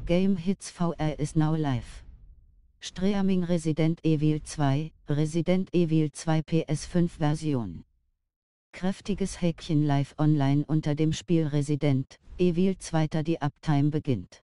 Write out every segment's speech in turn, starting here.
Game Hits VR is now live. Streaming Resident Evil 2, Resident Evil 2 PS5 Version. Kräftiges Häkchen live online unter dem Spiel Resident Evil 2. Die Uptime beginnt.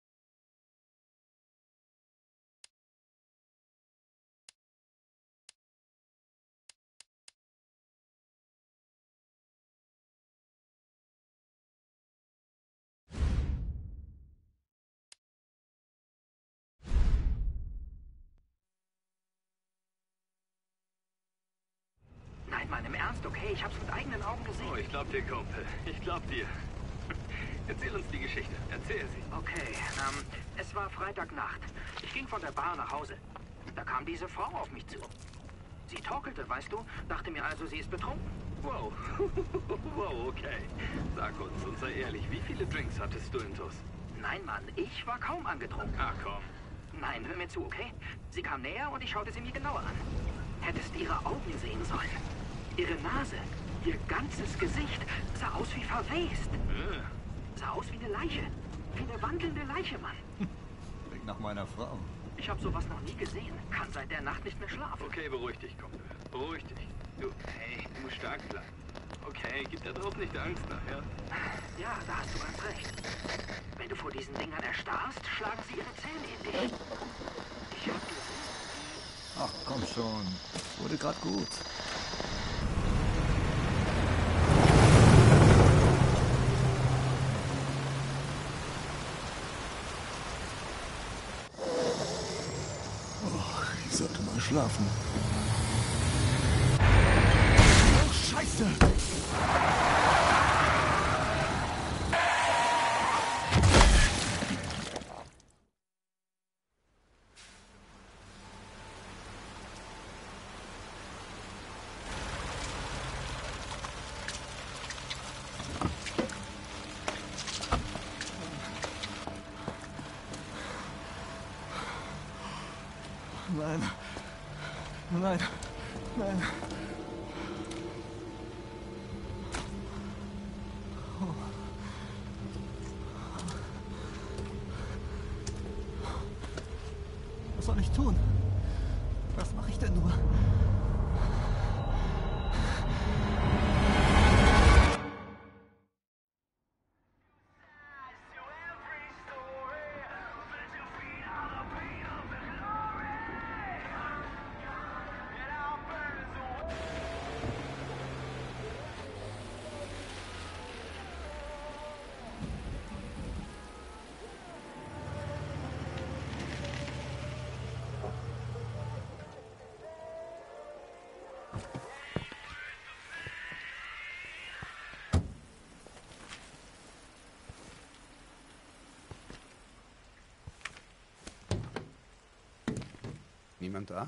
Nein, Mann, im Ernst, okay? Ich hab's mit eigenen Augen gesehen. Oh, ich glaub dir, Kumpel. Ich glaub dir. Erzähl uns die Geschichte. Erzähl sie. Okay, es war Freitagnacht. Ich ging von der Bar nach Hause. Da kam diese Frau auf mich zu. Sie torkelte, weißt du, dachte mir also, sie ist betrunken. Wow. Wow, okay. Sag uns und sei ehrlich, wie viele Drinks hattest du intus? Nein, Mann, ich war kaum angetrunken. Ah, komm. Nein, hör mir zu, okay? Sie kam näher und ich schaute sie mir genauer an. Hättest ihre Augen sehen sollen. Ihre Nase, ihr ganzes Gesicht sah aus wie verwest. Sah aus wie eine Leiche. Wie eine wandelnde Leiche, Mann. Klingt nach meiner Frau. Ich habe sowas noch nie gesehen. Kann seit der Nacht nicht mehr schlafen. Okay, beruhig dich, Kumpel. Beruhig dich. Du, hey, du musst stark bleiben. Okay, gib der drauf nicht Angst nachher. Ja, da hast du ganz recht. Wenn du vor diesen Dingern erstarrst, schlagen sie ihre Zähne in dich. Ich hab gesehen. Ach, komm schon. Wurde grad gut. Oh, ich sollte mal schlafen. Oh, Scheiße! Nein. Nein. Nein. Was soll ich tun? Was mache ich denn nur? Niemand da?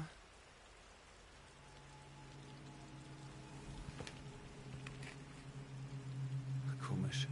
Komisch.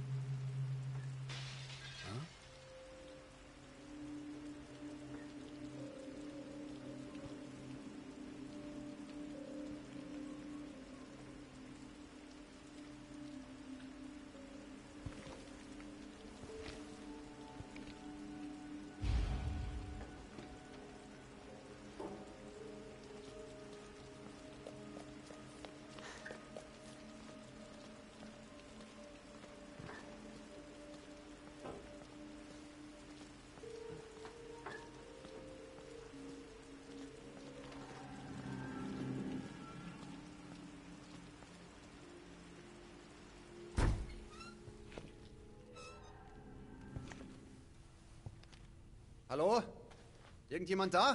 Hallo? Irgendjemand da?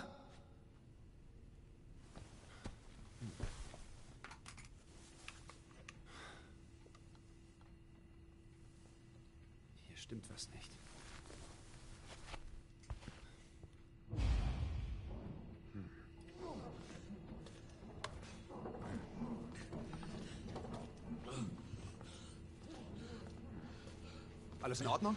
Hier stimmt was nicht. Alles in Ordnung?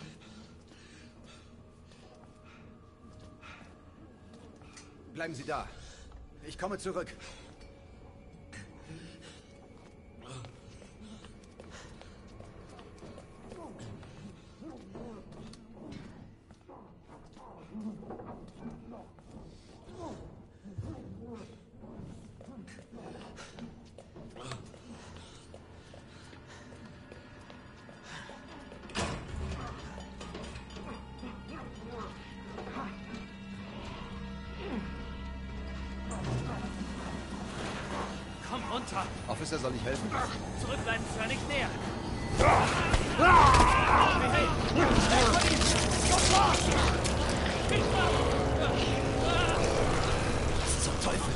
Bleiben Sie da. Ich komme zurück. runter! Officer, soll ich helfen? Zurückbleiben, Sir, nicht näher! Was zum Teufel?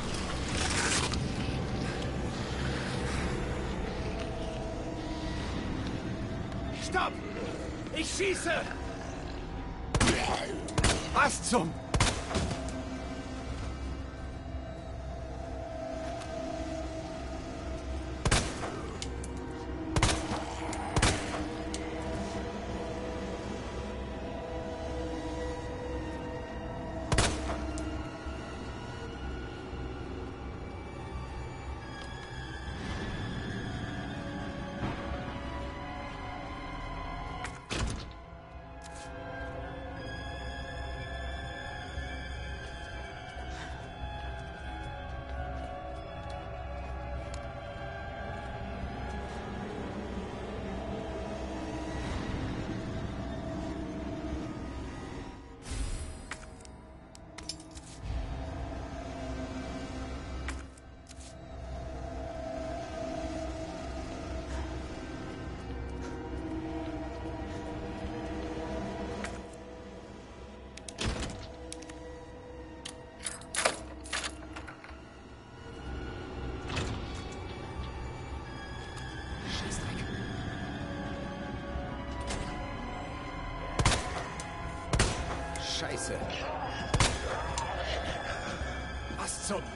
Stopp! Ich schieße! Was zum... Scheiße. Was zum...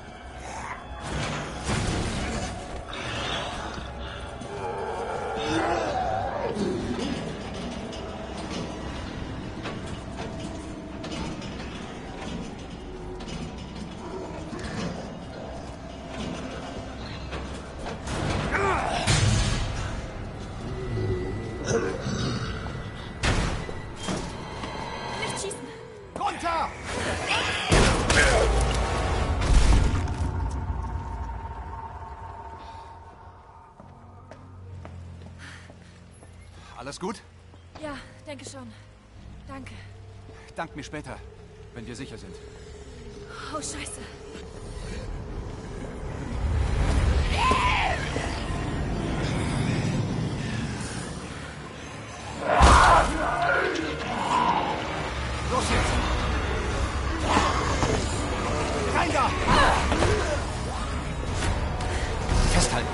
Alles gut? Ja, denke schon. Danke. Dank mir später, wenn wir sicher sind. Oh, Scheiße. Los jetzt! Rein da! Festhalten!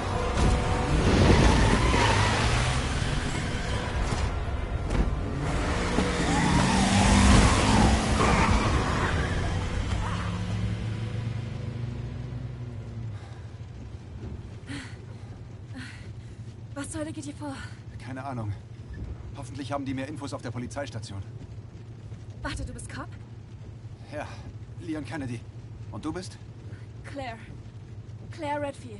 Was zur Hölle geht hier vor? Keine Ahnung. Hoffentlich haben die mehr Infos auf der Polizeistation. Warte, du bist Cop? Ja, Leon Kennedy. Und du bist? Claire. Claire Redfield.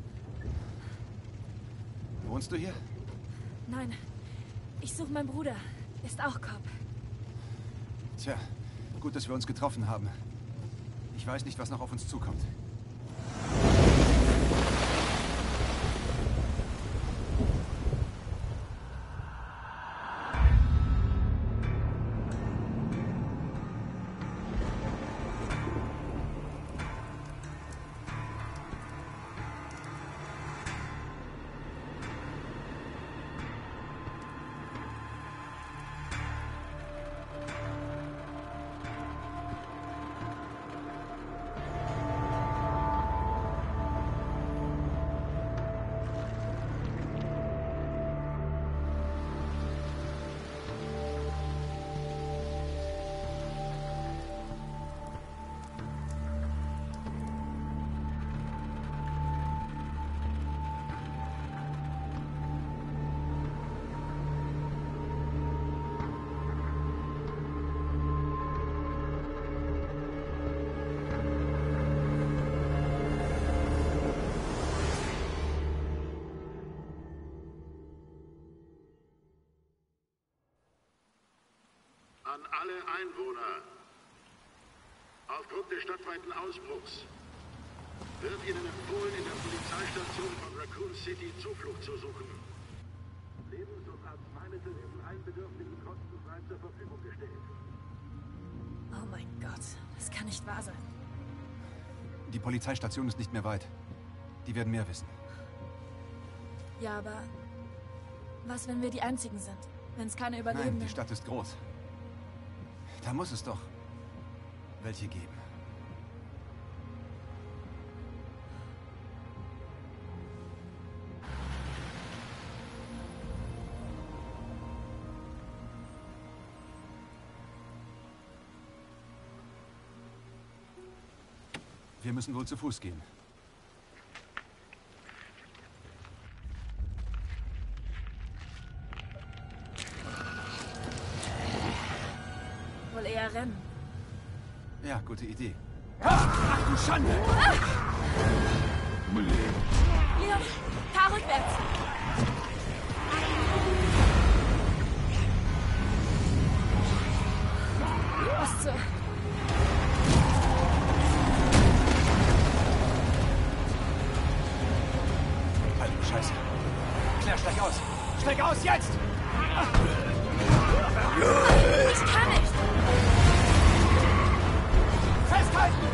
Wohnst du hier? Nein. Ich suche meinen Bruder. Ist auch Cop. Tja, gut, dass wir uns getroffen haben. Ich weiß nicht, was noch auf uns zukommt. An alle Einwohner. Aufgrund des stadtweiten Ausbruchs wird Ihnen empfohlen, in der Polizeistation von Raccoon City Zuflucht zu suchen. Lebens- und Arzneimittel werden allen Bedürftigen kostenfrei zur Verfügung gestellt. Oh mein Gott, das kann nicht wahr sein. Die Polizeistation ist nicht mehr weit. Die werden mehr wissen. Ja, aber was, wenn wir die Einzigen sind? Wenn es keine Nein, Überlebenden... die Stadt ist groß. Da muss es doch welche geben. Wir müssen wohl zu Fuß gehen. Wohl eher rennen. Ja, gute Idee. Ach du Schande! Leon, fahr rückwärts! Was zur... Alter Scheiße. Claire, steig aus! Steig aus, jetzt! Ich kann nicht! Festhalten!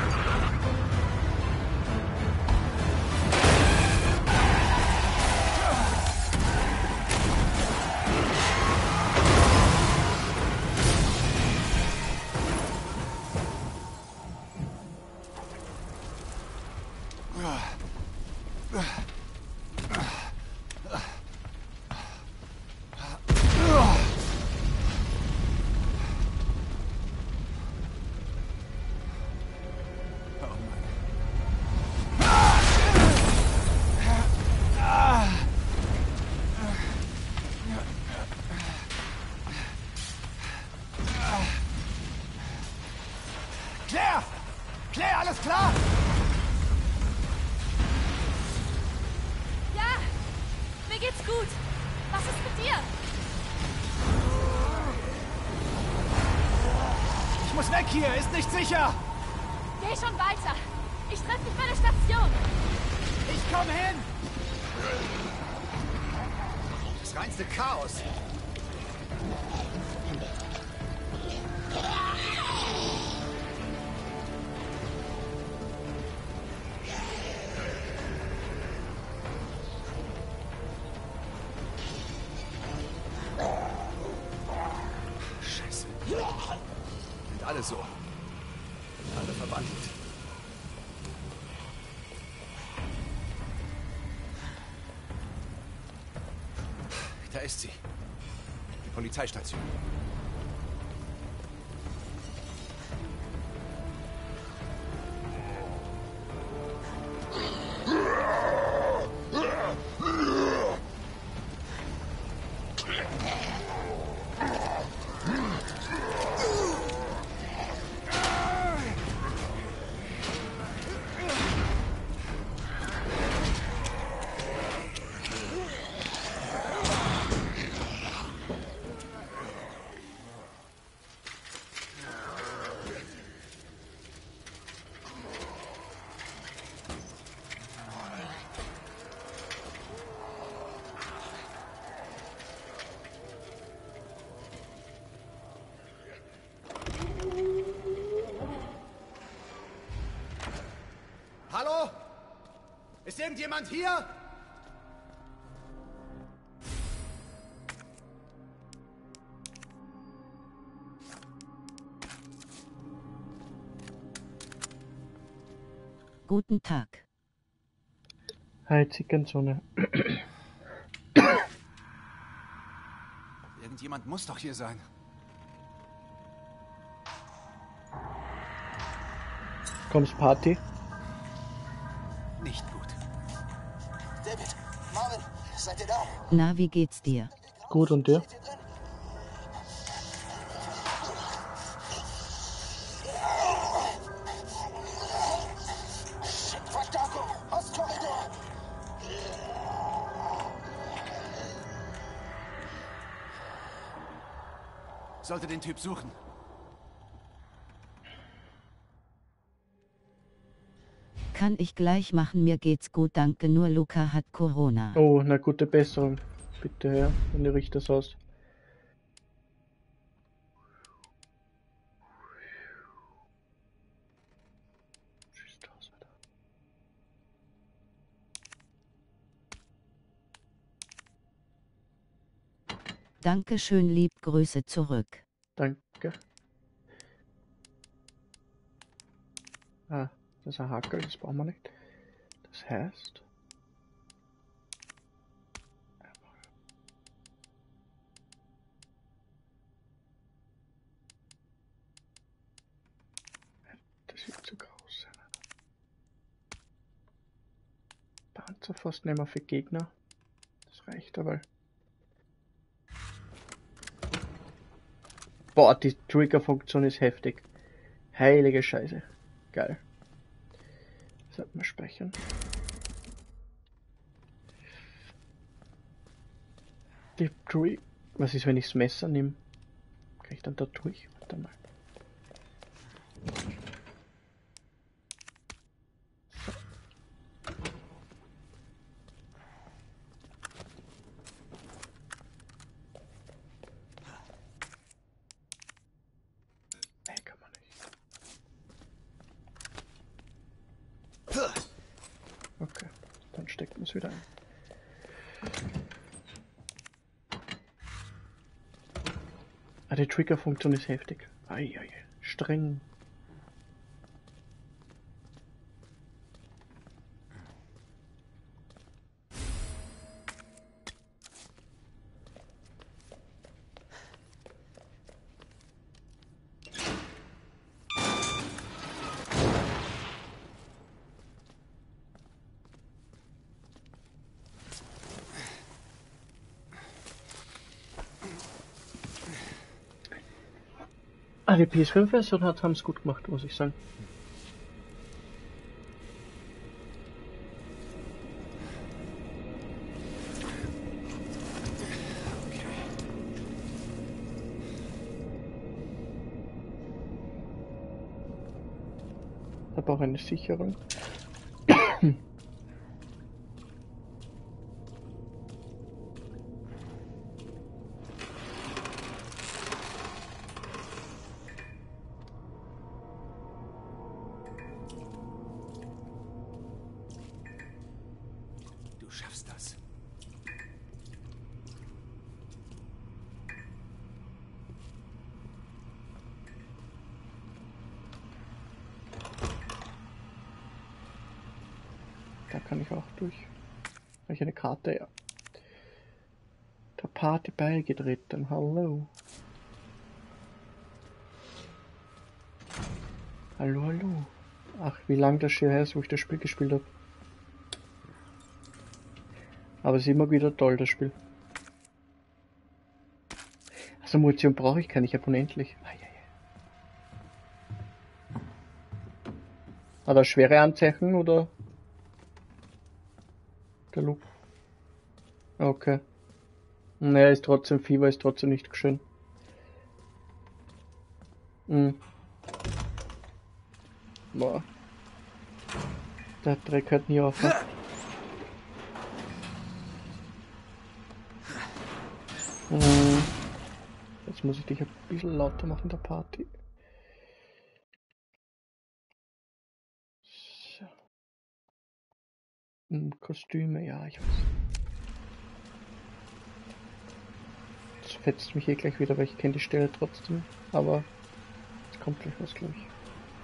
Claire! Claire, alles klar? Ja, mir geht's gut. Was ist mit dir? Ich muss weg hier, ist nicht sicher! Geh schon weiter. Ich treffe dich bei der Station. Ich komm hin! Das reinste Chaos. Scheiße. Sind alle so. Alle verwandelt. Da ist sie. Die Polizeistation. Hallo? Ist irgendjemand hier? Guten Tag. Hi, Zickenzone. Irgendjemand muss doch hier sein. Kommst Party? Nicht gut. David, Marvin, seid ihr da? Na, wie geht's dir? Gut, und dir? Verstärkung! Ostkorridor! Sollte den Typ suchen. Kann ich gleich machen, mir geht's gut, danke, nur Luca hat Corona. Oh, na gute Besserung. Bitte, Herr, wenn ihr riecht das aus. Tschüss, Dankeschön, lieb Grüße zurück. Danke. Ah, das ist ein Hakel, das brauchen wir nicht. Das heißt... Das wird zu groß sein. Panzerfaust nehmen wir für Gegner. Das reicht aber. Boah, die Trigger-Funktion ist heftig. Heilige Scheiße. Geil. Sollten wir speichern. Die Trigger. Was ist, wenn ich das Messer nehme? Kann ich dann da durch? Warte mal. Okay, dann steckt man es wieder ein. Ah, die Trigger-Funktion ist heftig. Eieiei, streng. Ah, die PS5-Version haben es gut gemacht, muss ich sagen. Habe auch eine Sicherung. Du schaffst das. Da kann ich auch durch. Habe ich eine Karte, ja. Der Party beigetreten, hallo. Hallo, hallo. Ach, wie lange das schon her ist, wo ich das Spiel gespielt habe. Aber es ist immer wieder toll, das Spiel. Also Munition brauche ich keine, ich habe unendlich. Hat er schwere Anzeichen oder? Der Loop. Okay. Naja, ist trotzdem Fieber, ist trotzdem nicht schön. Boah. Der Dreck hört nie auf. Ne? Jetzt muss ich dich ein bisschen lauter machen, der Party. So. Kostüme, ja, ich weiß. Das fetzt mich eh gleich wieder, weil ich kenne die Stelle trotzdem. Aber jetzt kommt gleich was, glaube ich.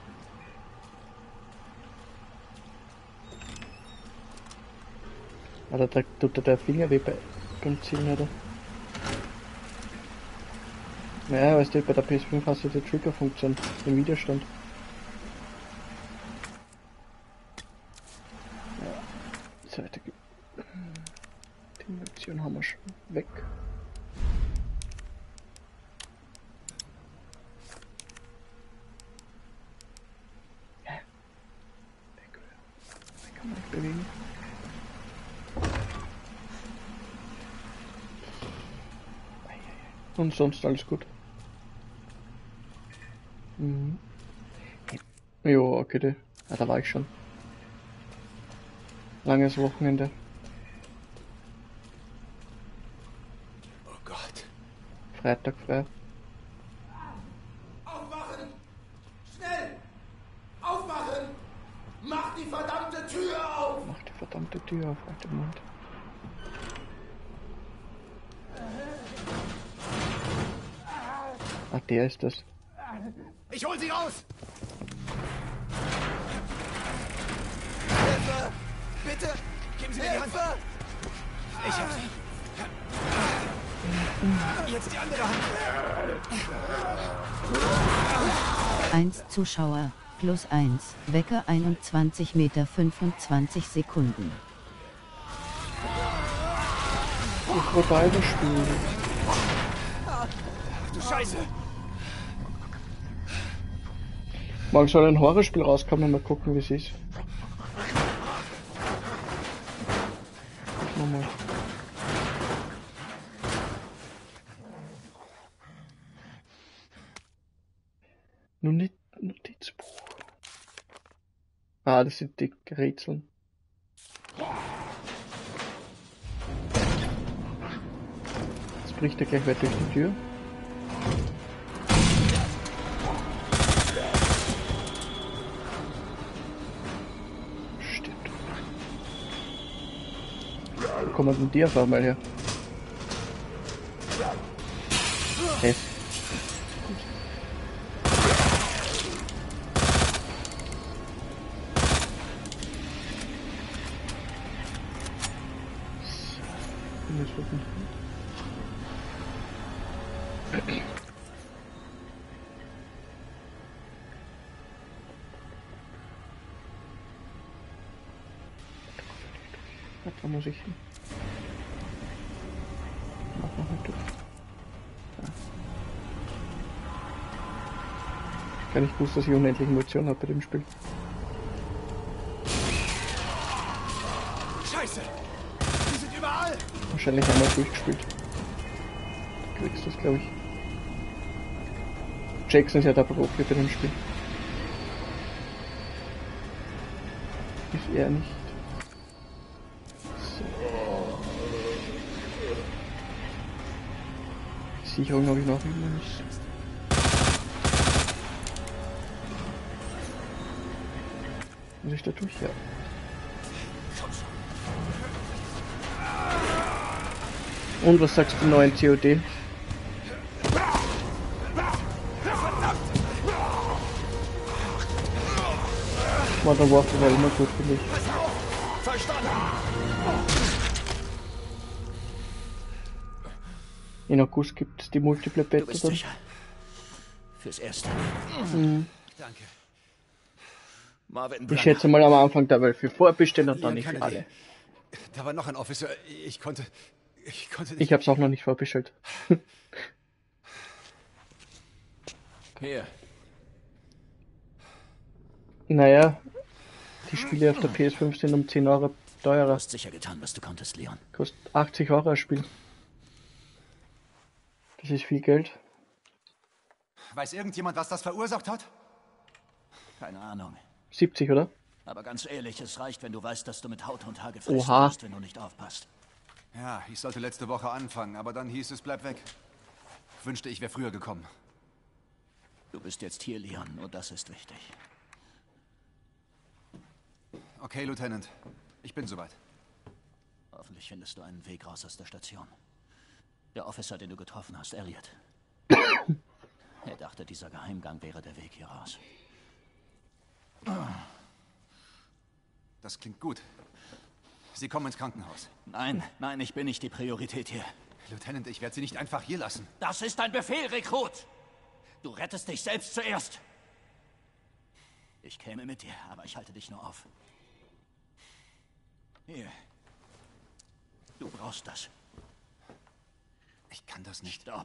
Ah, da tut der Finger weh beim Zielen, oder? Naja, weißt du, bei der PS5 hast du die Trigger-Funktion, den Widerstand. Ja, Seite. Die Munition haben wir schon weg. Ja. Den kann man nicht bewegen. Und sonst alles gut. Mhm. Jo, okay, ja, da war ich schon. Langes Wochenende. Oh Gott. Freitag frei. Aufmachen! Schnell! Aufmachen! Mach die verdammte Tür auf! Mach die verdammte Tür auf, alter Mund. Ah, der ist das. Ich hol sie raus! Hilfe! Bitte! Geben Sie mir die Hand! Hilfe! Ich hab sie. Jetzt die andere Hand. 1 Zuschauer, +1, Wecker 21 Meter 25 Sekunden. Ich will beide spielen. Du Scheiße! Morgen soll ein Horrorspiel rauskommen, mal gucken, wie es ist. Nochmal. Nur nicht Notizbuch. Ah, das sind die Rätseln. Jetzt bricht er gleich weiter durch die Tür. Stimmt. Wo kommen denn die auf einmal her? Hey. Da muss ich hin. Mach mal durch. Ja. Ich kann nicht wussten, dass ich unendlich Emotionen habe bei dem Spiel. Scheiße! Die sind überall! Wahrscheinlich einmal durchgespielt. Du kriegst das, glaube ich. Jackson ist ja der Profi bei dem Spiel. Ist er nicht. So. Die Sicherung habe ich noch nicht. Muss ich da durch? Ja. Und was sagst du neuen COD? Modern Warfare war immer gut für mich. In August gibt es die Multiplayer Beta. Du bist sicher. Fürs Erste. Danke. Marvin Ich Branagh. schätze mal am Anfang da, weil für vorbestellen und dann nicht für Kennedy. alle. Da war noch ein Officer. Ich konnte nicht. Ich hab's auch noch nicht vorbestellt. Hier. Naja, die Spiele auf der PS5 sind um 10 Euro Du teurer. hast sicher getan, was du konntest, Leon. Kostet 80 Euro ein Spiel. Das ist viel Geld. Weiß irgendjemand, was das verursacht hat? Keine Ahnung. 70, oder? Aber ganz ehrlich, es reicht, wenn du weißt, dass du mit Haut und Haar gefressen Oha. wirst, wenn du nicht aufpasst. Ja, ich sollte letzte Woche anfangen, aber dann hieß es, bleib weg. Wünschte, ich wäre früher gekommen. Du bist jetzt hier, Leon, und das ist wichtig. Okay, Lieutenant. Ich bin soweit. Hoffentlich findest du einen Weg raus aus der Station. Der Officer, den du getroffen hast, Elliot. Er dachte, dieser Geheimgang wäre der Weg hier raus. Das klingt gut. Sie kommen ins Krankenhaus. Nein, nein, ich bin nicht die Priorität hier. Lieutenant, ich werde Sie nicht einfach hier lassen. Das ist ein Befehl, Rekrut! Du rettest dich selbst zuerst. Ich käme mit dir, aber ich halte dich nur auf. Hier. Du brauchst das. Ich kann das nicht. Stopp.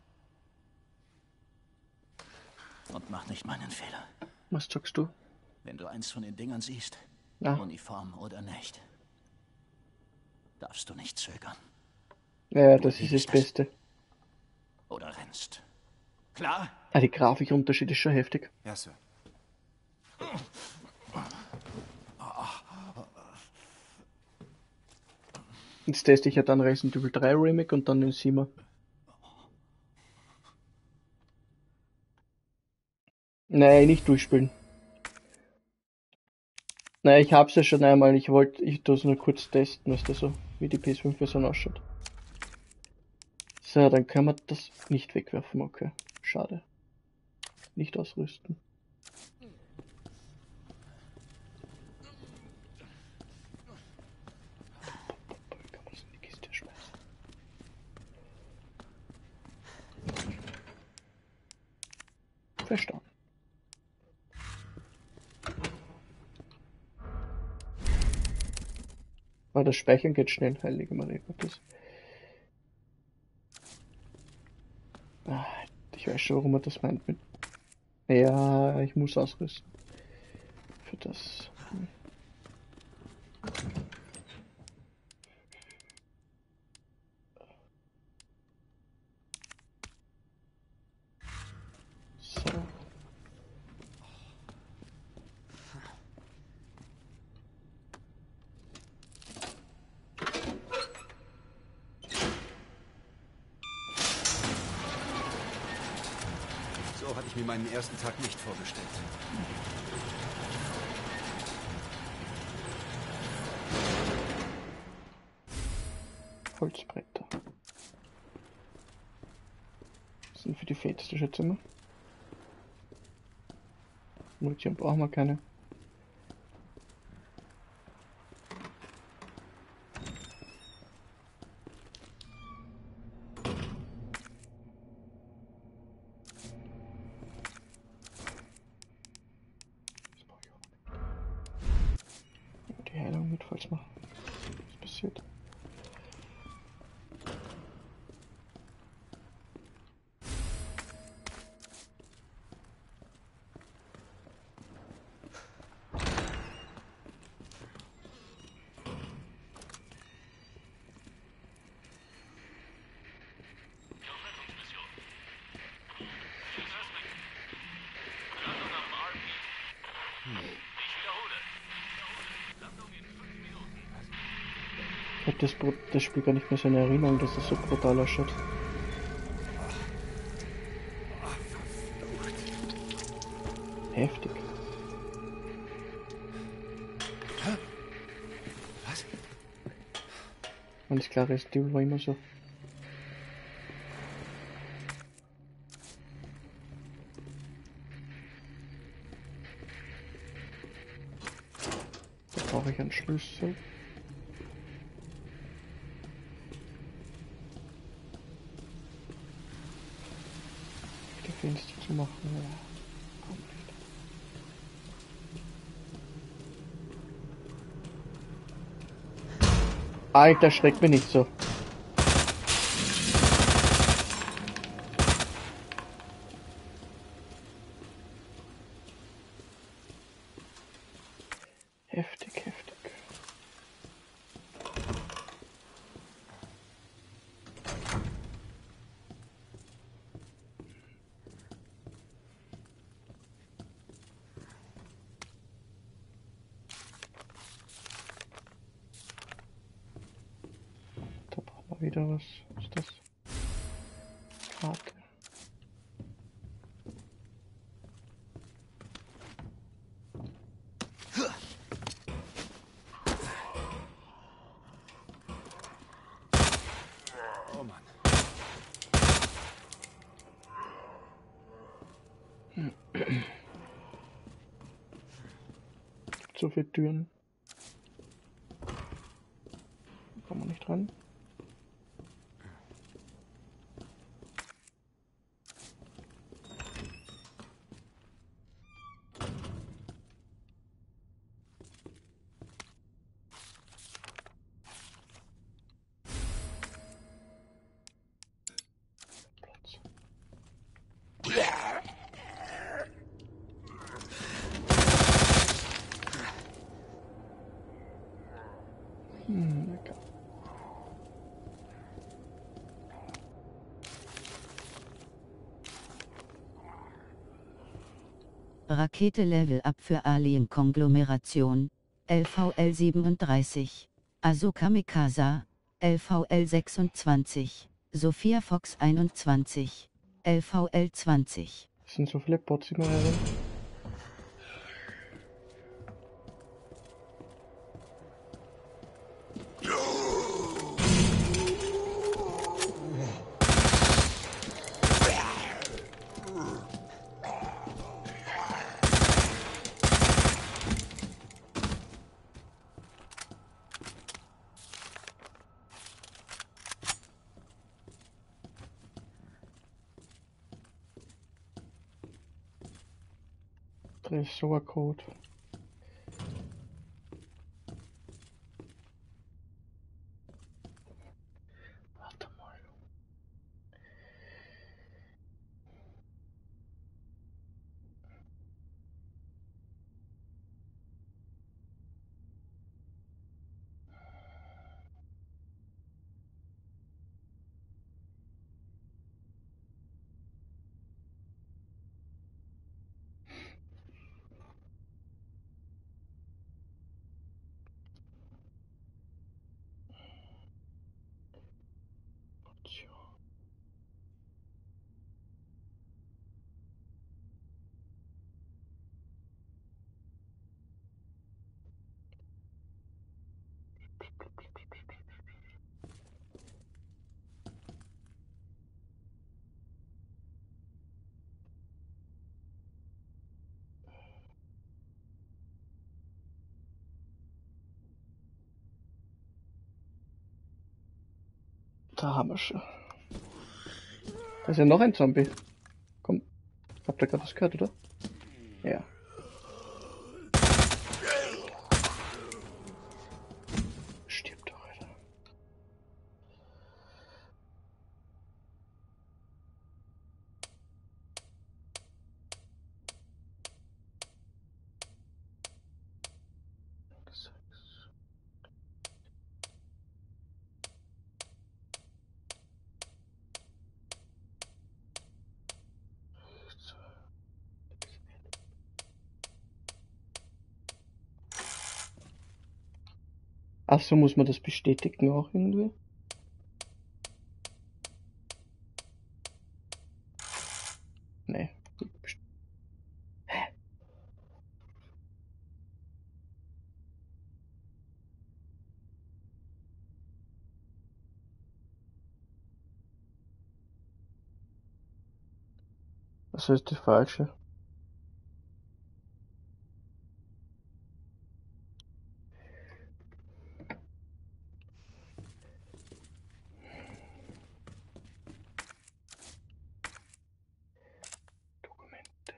Und mach nicht meinen Fehler. Was sagst du? Wenn du eins von den Dingern siehst, Ja. Uniform oder nicht, darfst du nicht zögern. Ja, das ist das Beste. Oder rennst. Klar? Ah, die Grafikunterschied ist schon heftig. Ja, Sir. Jetzt teste ich ja dann Resident Evil 3 Remake und dann den 7er. Nein, nicht durchspielen. Nein, ich hab's ja schon einmal. Ich tu es nur kurz testen, was da so, wie die PS5-Version ausschaut. So, dann können wir das nicht wegwerfen, okay. Schade. Nicht ausrüsten. Kann man das in die Kiste schmeißen? Verstanden. Aber das Speichern geht schnell, heilige Maria Gottes. Ah, ich weiß schon, warum er das meint mit. Ja, ich muss ausrüsten. Für das. So. So hatte ich mir meinen ersten Tag nicht vorgestellt. Holzbretter. Das sind für die feteste Schätze immer. Munition brauchen wir keine. Die Heilung mit, falls mal was passiert. Ich habe das Spiel gar nicht mehr so in Erinnerung, dass das so brutal ausschaut. Heftig. Was? Alles klar, Resident Evil war immer so. Da brauche ich einen Schlüssel. Fenster zu machen, ja. Kommt nicht. Alter, schreckt mich nicht so. Heftig, heftig. Wieder was ist das? Karte. Oh Mann. So viele Türen. Kommen wir nicht ran. Lecker. Rakete Level Up für Alien-Konglomeration, LVL 37, Asuka Mikasa, LVL 26, Sophia Fox 21, LVL 20. Das sind so viele Bots immer herum. Tresorcode. Warte mal. Da haben wir schon. Da ist ja noch ein Zombie. Komm. Habt ihr gerade was gehört, oder? Ja. Stirb doch, Alter. Ach so, muss man das bestätigen auch irgendwie? Nee. Hä? Was ist die falsche? Dokumente.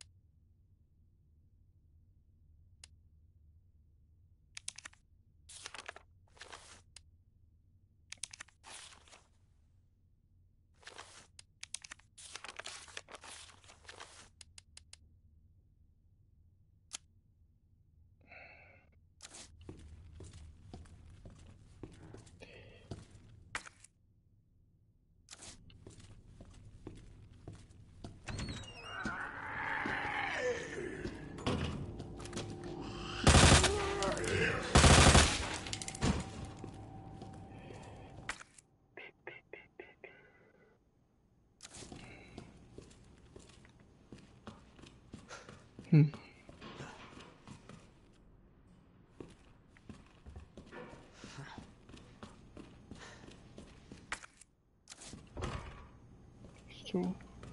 So.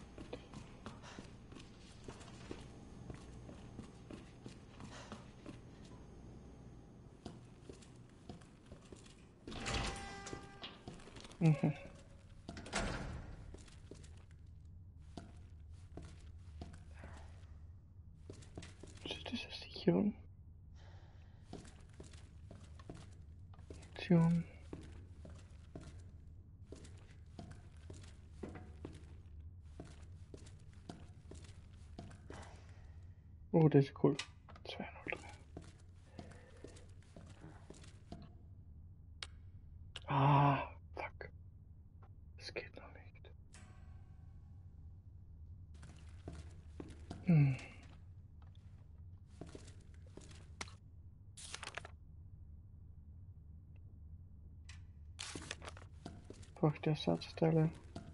Mhm. Was ist diese Sicherung? Option. Oh, das ist cool. 203. Ah, fuck. Das geht noch nicht. Hm. Braucht Ersatzteile.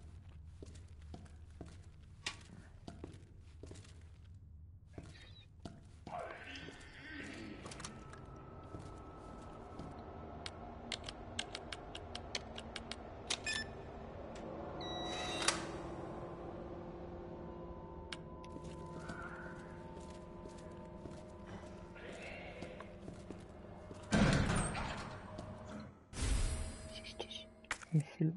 Was ist das? Ein Film.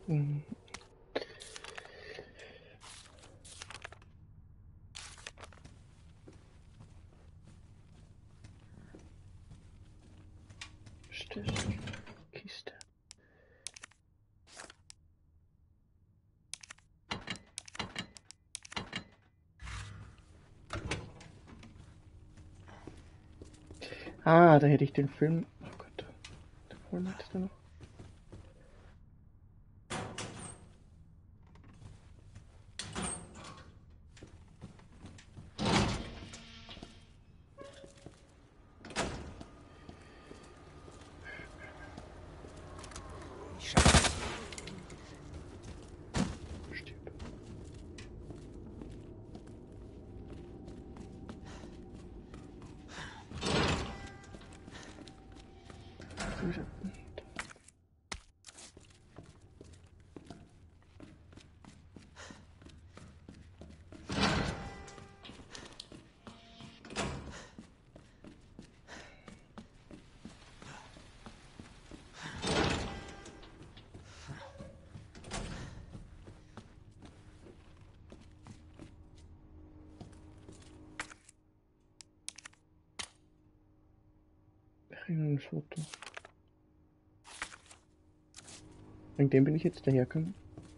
Mhm. Stimmt. Kiste. Ah, da hätte ich den Film. Oh Gott. Den Film hättest du noch. Stirb. Ein Foto. Wegen dem bin ich jetzt dahergekommen.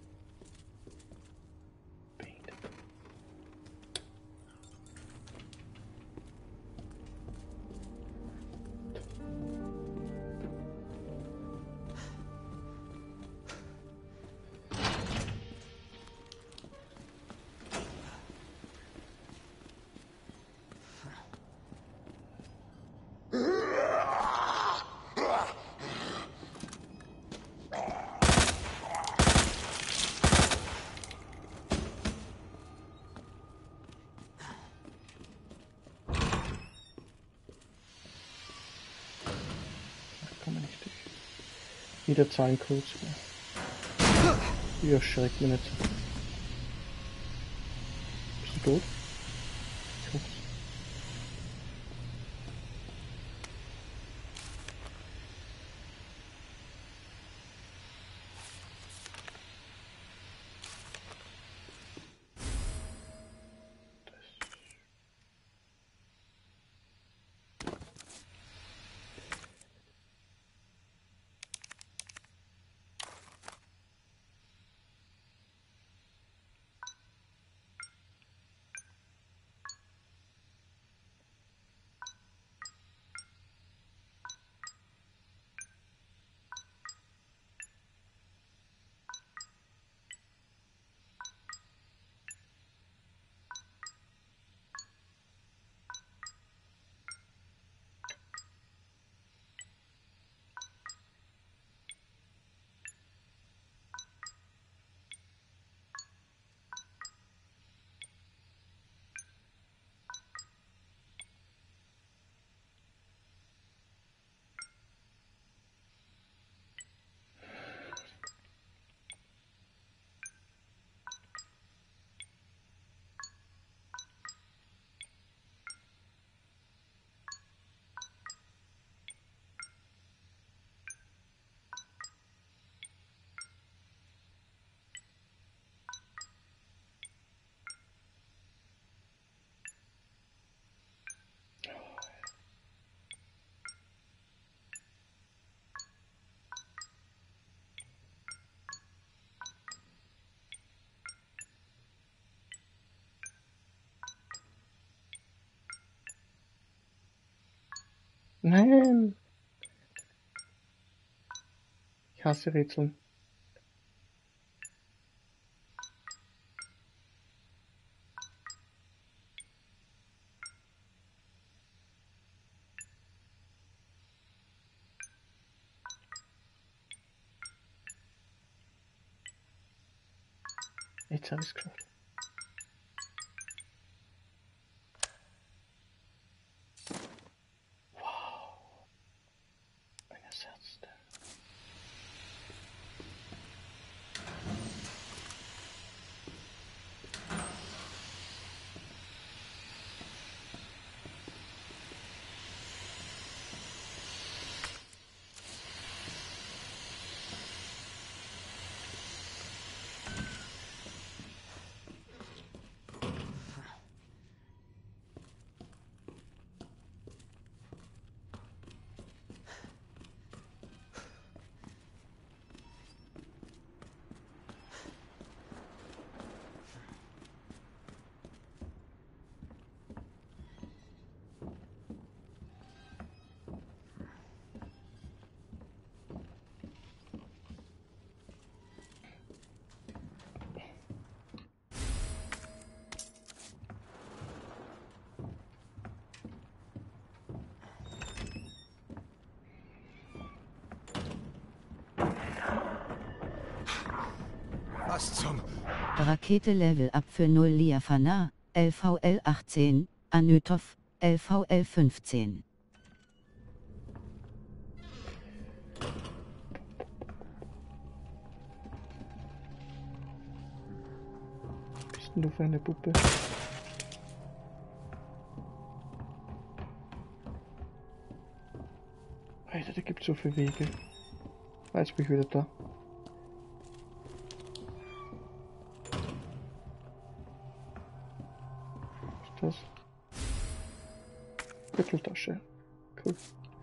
Wieder Zahlencodes. Ja, schreckt mir nicht. Bist du tot? Ich hoffe. Nein! Ich hasse Rätsel. Jetzt habe ich es geschafft. Wow. Ein Ersatzteil. Rakete Level Up für 0 Liafana, LVL 18, Anytov, LVL 15. Was bist denn du für eine Puppe? Alter, da gibt es so viele Wege. Jetzt bin ich wieder da. Was ist das? Gürteltasche. Cool.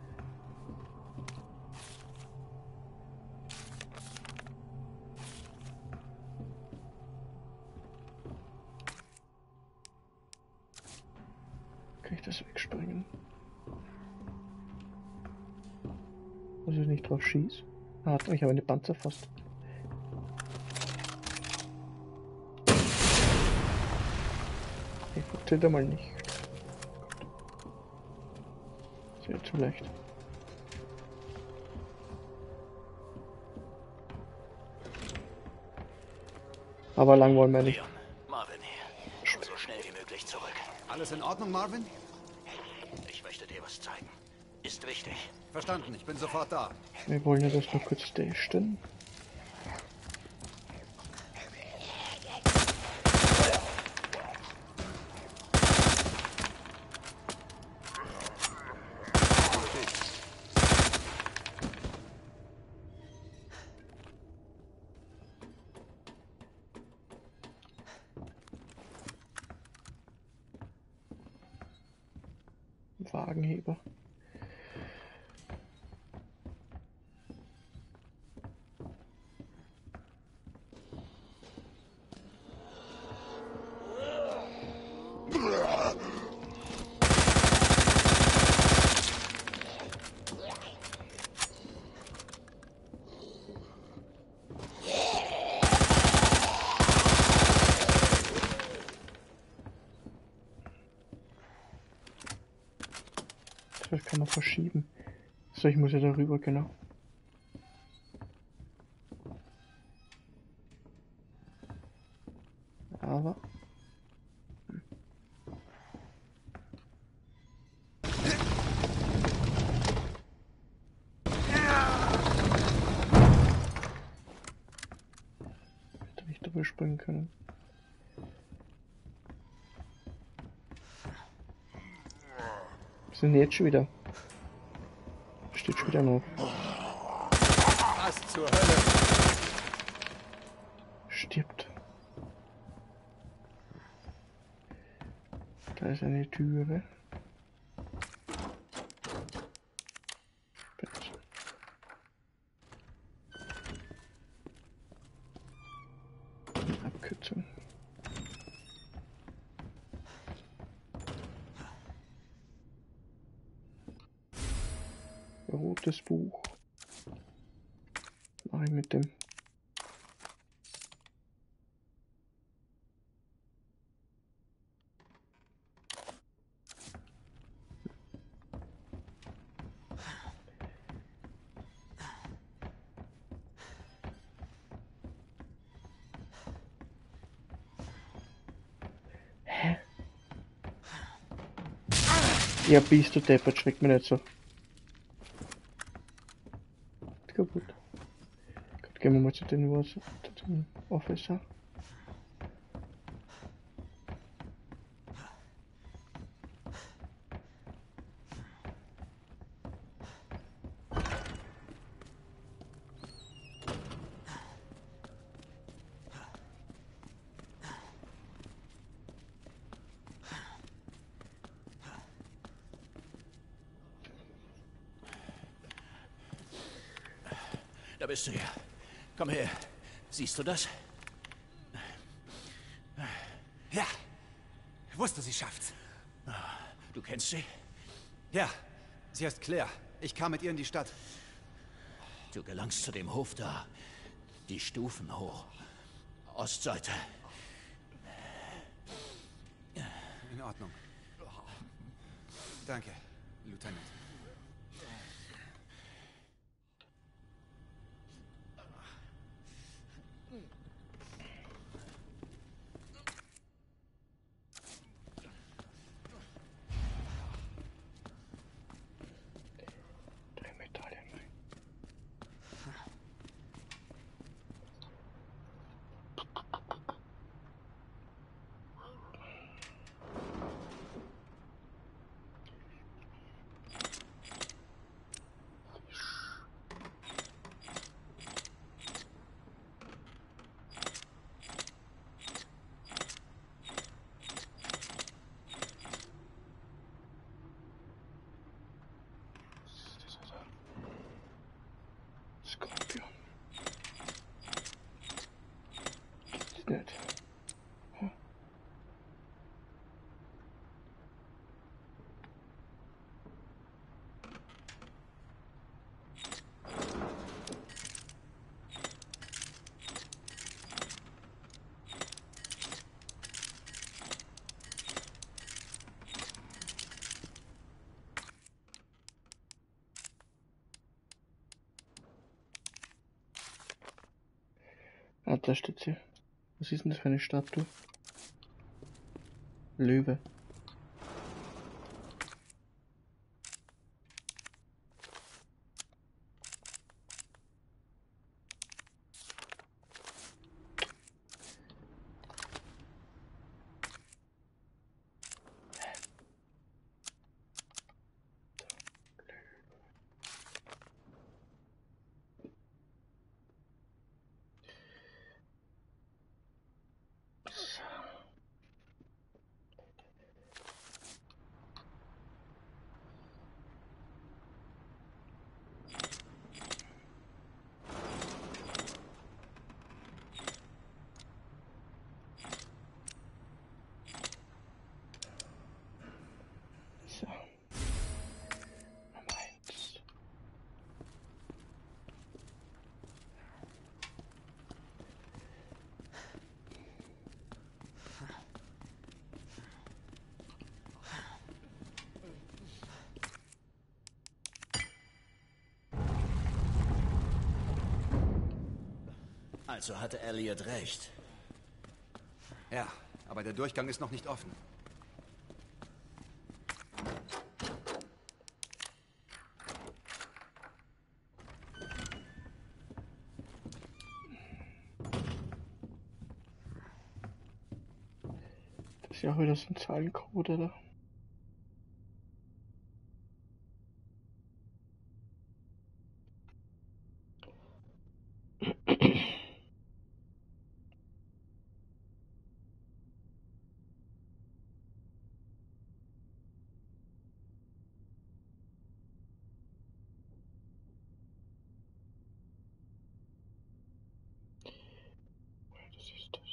Kann ich das wegspringen? Muss ich nicht drauf schießen? Ah, ich habe eine Panzer fast. Ich funktioniert einmal nicht. Sehr zu leicht. Aber lang wollen wir nicht. Leon, Marvin hier. Und so schnell wie möglich zurück. Alles in Ordnung, Marvin? Ich möchte dir was zeigen. Ist wichtig. Verstanden, ich bin sofort da. Wir wollen ja das noch kurz testen. Wagenheber. Das kann man verschieben. So, ich muss ja darüber, genau. Aber... Hätte nicht drüber springen können. Sind jetzt schon wieder? Steht schon wieder noch. Was zur Hölle? Stirbt. Da ist eine Türe. Abkürzung. Rotes Buch. Was mache ich mit dem? Hä? Ja, bist du deppert, schreckt mir nicht so. Kaputt. Gut, gehen wir mal zu den Officer. Da bist du ja. Komm her. Siehst du das? Ja, ich wusste, sie schafft's. Du kennst sie? Ja, sie heißt Claire. Ich kam mit ihr in die Stadt. Du gelangst zu dem Hof da. Die Stufen hoch. Ostseite. In Ordnung. Danke, Lieutenant. Ah, da steht sie. Was ist denn das für eine Statue? Löwe. So. Nummer 1. Also hatte Elliot recht. Ja, aber der Durchgang ist noch nicht offen. Das ist ja auch wieder so ein Zahlencode, oder? Das ist das.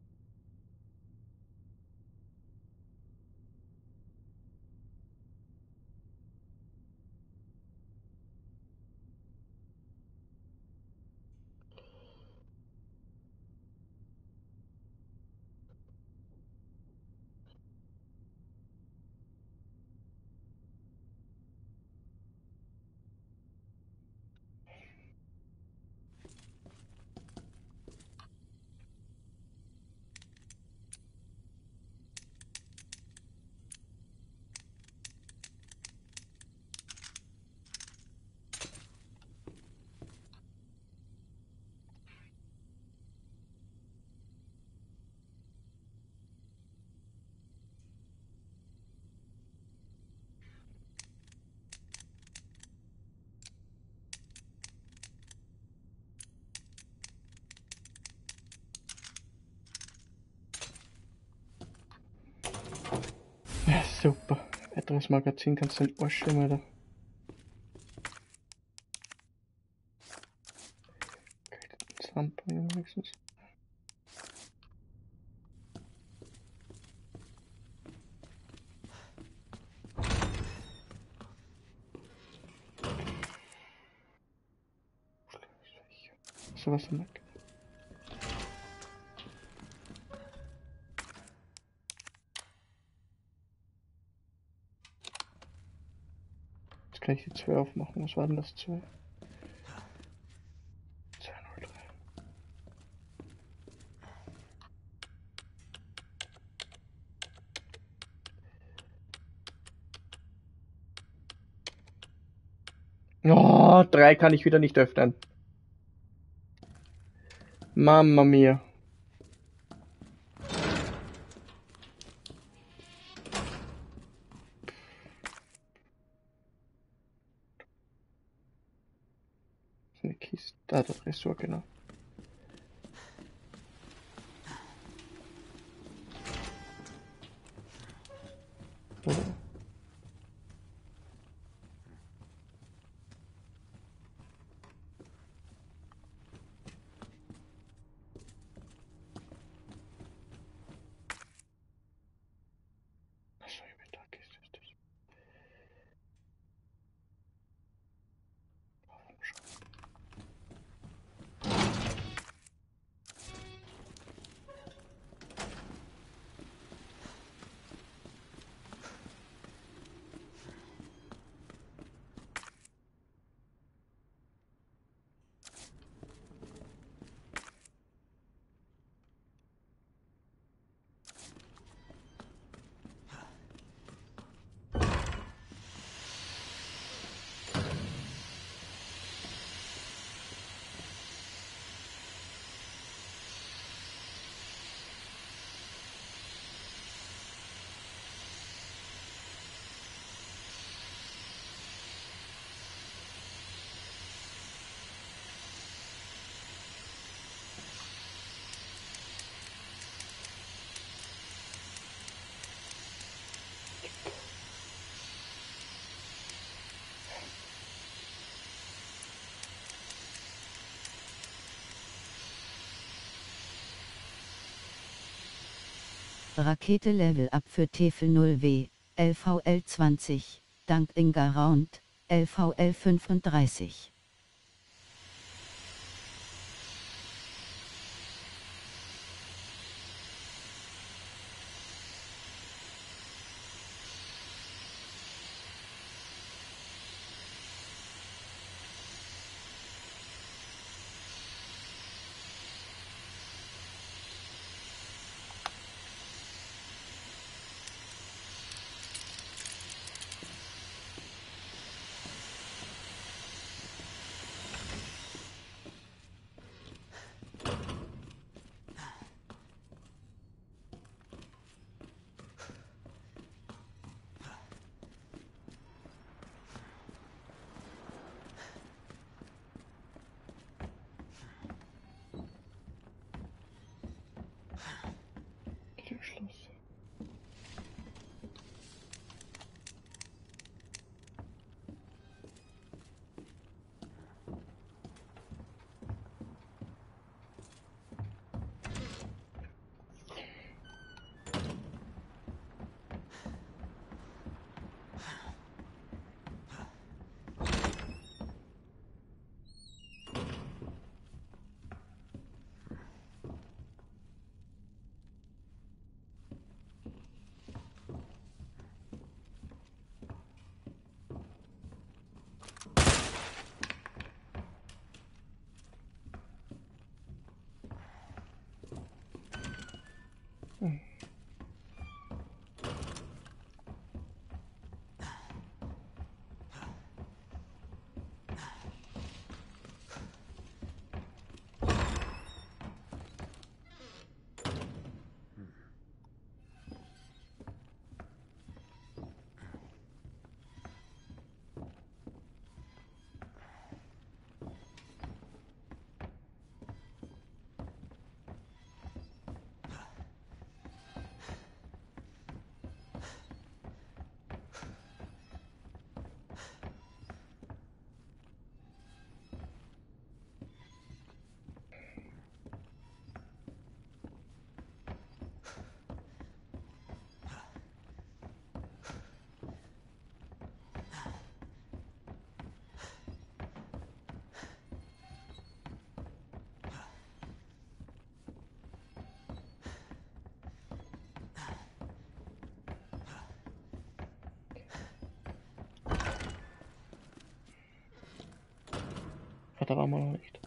Ja, super. Weiteres Magazin kannst du den Arsch nehmen, oder? Das Lampe wenigstens. So was am Mac. Jetzt kann ich die 2 aufmachen. Was war denn das 2? 203. Oh, 3 kann ich wieder nicht öffnen. Mamma mia. Eine Kiste. Da, der Tresor, genau. Oh. Achso, Inventarkiste ist das. Warum schon? Rakete Level Up für Tefel 0W, LVL 20, dank Inga Round, LVL 35. Schluss. Hat aber mal noch nicht.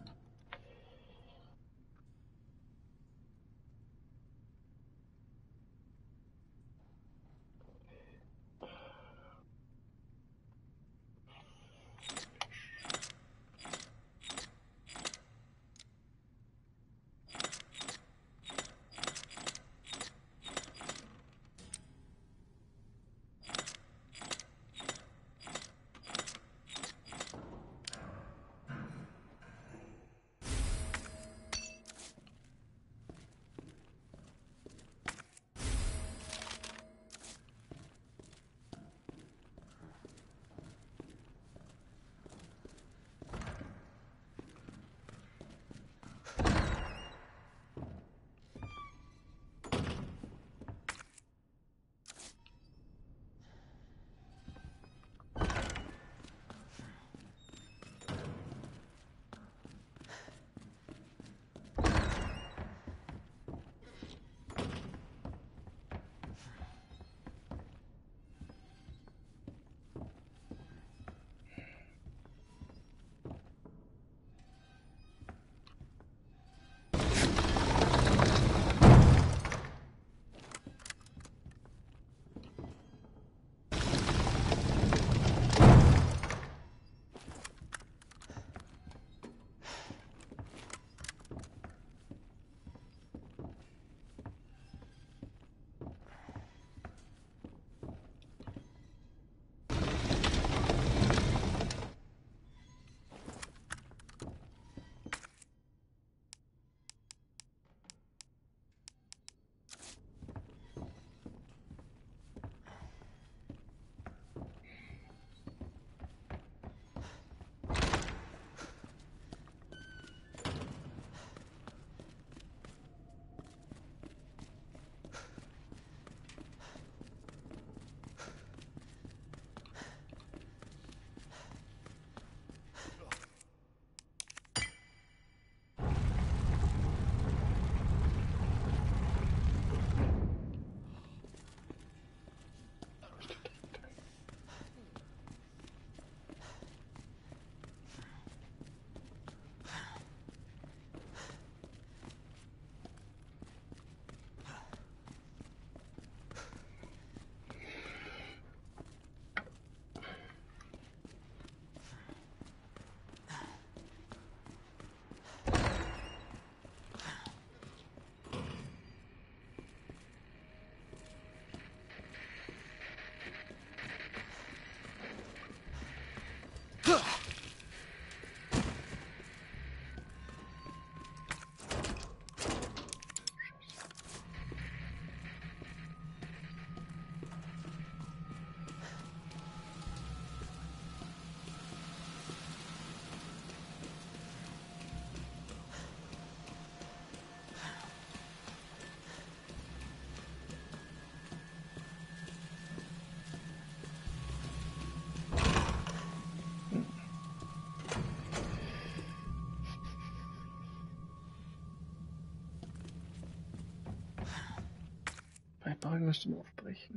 müsste man aufbrechen.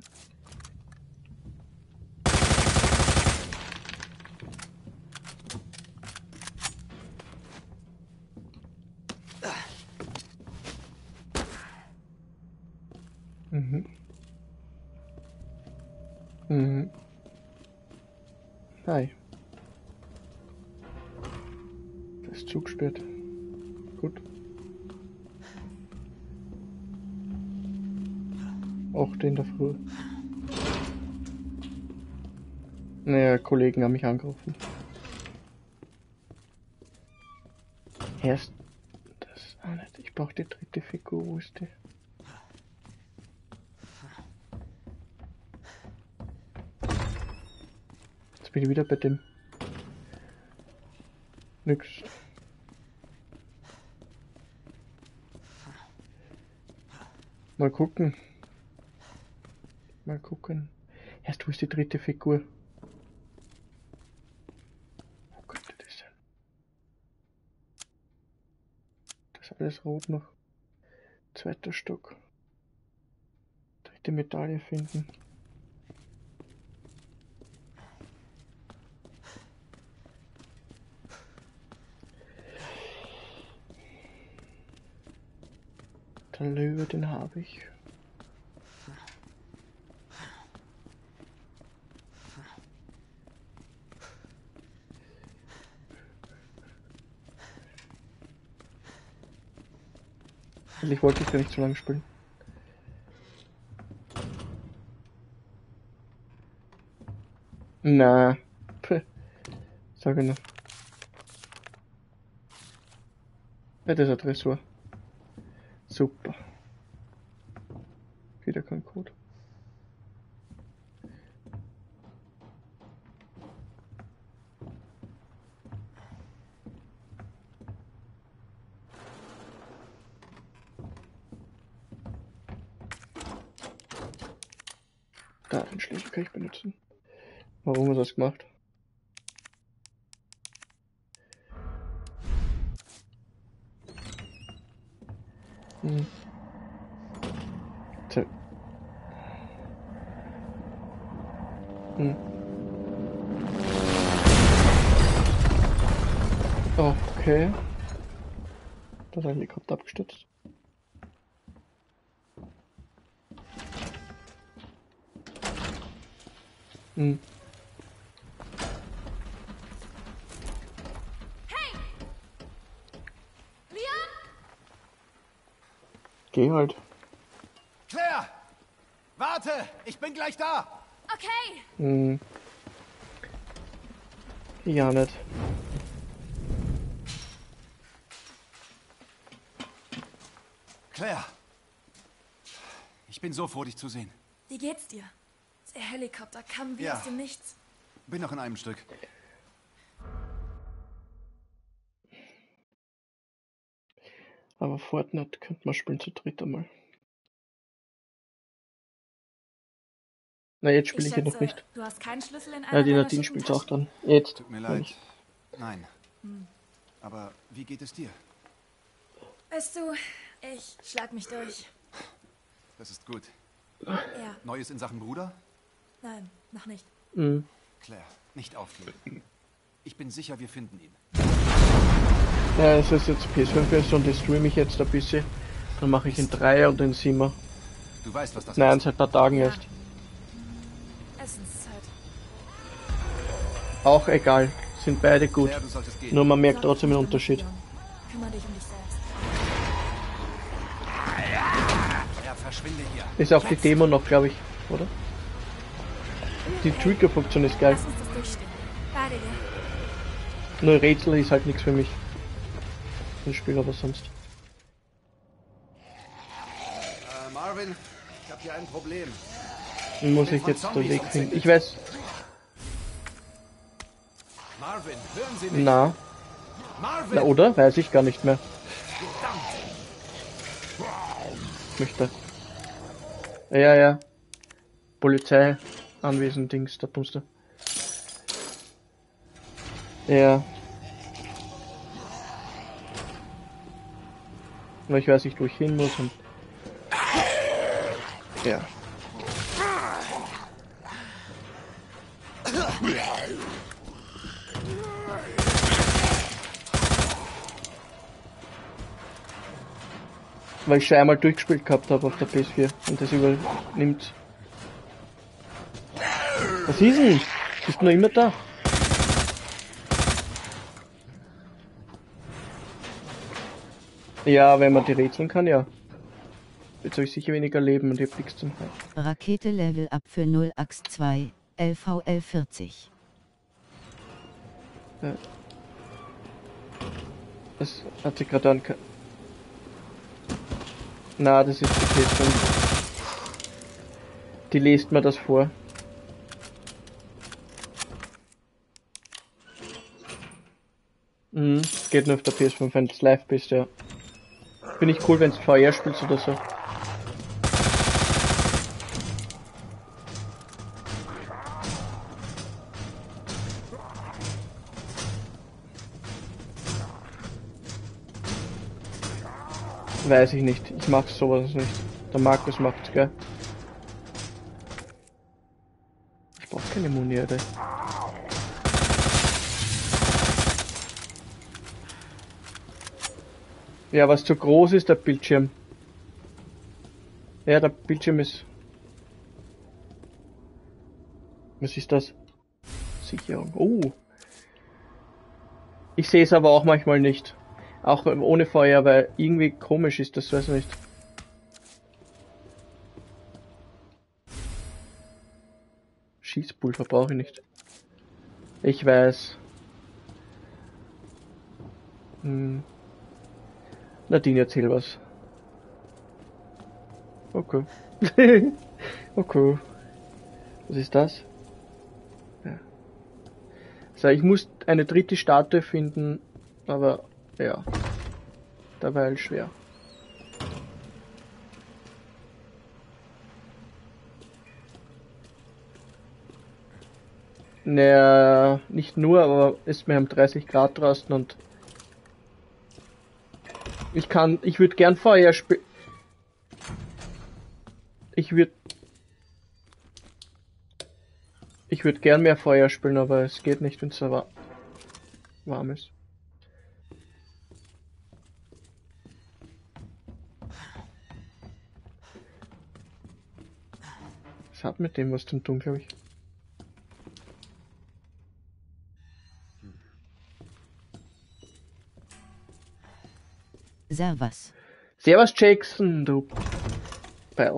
Mhm. Mhm. Hi. Das ist zugesperrt. Gut. Auch den der Früh. Naja, Kollegen haben mich angerufen. Erst das auch nicht. Ich brauche die dritte Figur. Wo ist die? Jetzt bin ich wieder bei dem. Nix. Mal gucken. Mal gucken. Erst wo ist die dritte Figur? Wo könnte das sein? Das ist alles rot noch. Zweiter Stock. Dritte Medaille finden. Der Löwe, den habe ich. Ich wollte es ja nicht so lange spielen. Na, sag ich noch. Ja, das ist ein Dressur. Super. Wieder kein Code. Da, den Schlüssel kann ich benutzen. Warum hat er das gemacht? So. Okay. Da ist ein Helikopter abgestürzt. Hey! Leon? Geh halt. Claire! Warte! Ich bin gleich da! Okay. Ja, nicht. Claire! Ich bin so froh, dich zu sehen. Wie geht's dir? Der Helikopter kam wie Ja. aus dem Nichts. Bin noch in einem Stück. Aber Fortnite könnte man spielen zu dritt einmal. Na, jetzt spiele ich ja noch nicht. Du hast keinen Schlüssel in einer Ja, die deiner Nadine schicken spielt auch Taschen? dann. Jetzt. Tut mir Ja, leid. nicht. Nein. Aber wie geht es dir? Weißt du, ich schlag mich durch. Das ist gut. Ja, Neues in Sachen Bruder? nein, noch nicht. Claire, nicht aufgeben. Ich bin sicher, wir finden ihn. Ja, es ist jetzt PS5-Version, die streame ich jetzt ein bisschen. Dann mache ich in 3 und in 7er. Du weißt, was das Nein, ist. seit ein paar Tagen Ja. erst. Essenszeit. Auch egal. Sind beide gut. Claire, du solltest gehen. Nur man merkt Sorg trotzdem den dich um Unterschied. Leon. Kümmere dich um dich selbst. Ja, verschwinde hier. Ist auch die Demo noch, glaube ich, oder? Die Trigger-Funktion ist geil. Lass uns das durchstehen. Beide, gell? Nur Rätsel ist halt nichts für mich. Ein Spiel aber sonst. Marvin, ich habe hier ein Problem. Wie muss ich jetzt den Weg finden? Ich weiß. Marvin, hören Sie mich? Na, Marvin! na oder? Weiß ich gar nicht mehr. Ich möchte. Ja, ja. Polizei anwesend, Dings, da Bumster. Ja. Aber ich weiß nicht, wo ich hin muss und. Ja. Weil ich schon einmal durchgespielt gehabt habe auf der PS4 und das übernimmt. Was ist denn? Bist du noch immer da? Ja, wenn man die rätseln kann, ja. Jetzt habe ich sicher weniger Leben und ich hab nichts zum Heilen. Rakete Level Up für 0AX2, LVL 40. Ja. Das hat sich gerade Na, das ist die PS5. Die liest mir das vor. Geht nur auf der PS5, wenn du live bist, ja. Finde ich cool, wenn du VR spielst oder so. Weiß ich nicht. Ich mag sowas nicht. Der Markus macht's, gell? Ich brauch keine Muni, Alter. Ja, was zu groß ist, der Bildschirm. Ja, der Bildschirm ist... Was ist das? Sicherung. Oh. Ich sehe es aber auch manchmal nicht. Auch ohne Feuer, weil irgendwie komisch ist das, weiß ich nicht. Schießpulver brauche ich nicht. Ich weiß. Nadine, erzähl was. Okay. Okay. Was ist das? Ja. So, ich muss eine dritte Statue finden, aber ja. Dabei schwer. Naja, nicht nur, aber ist mir um 30 Grad draußen und ich würde gern Feuer spielen. Ich würde gern mehr Feuer spielen, aber es geht nicht, wenn es so warm ist. Es hat mit dem was zu tun, glaube ich. Servus. Servus Jackson, du Bell.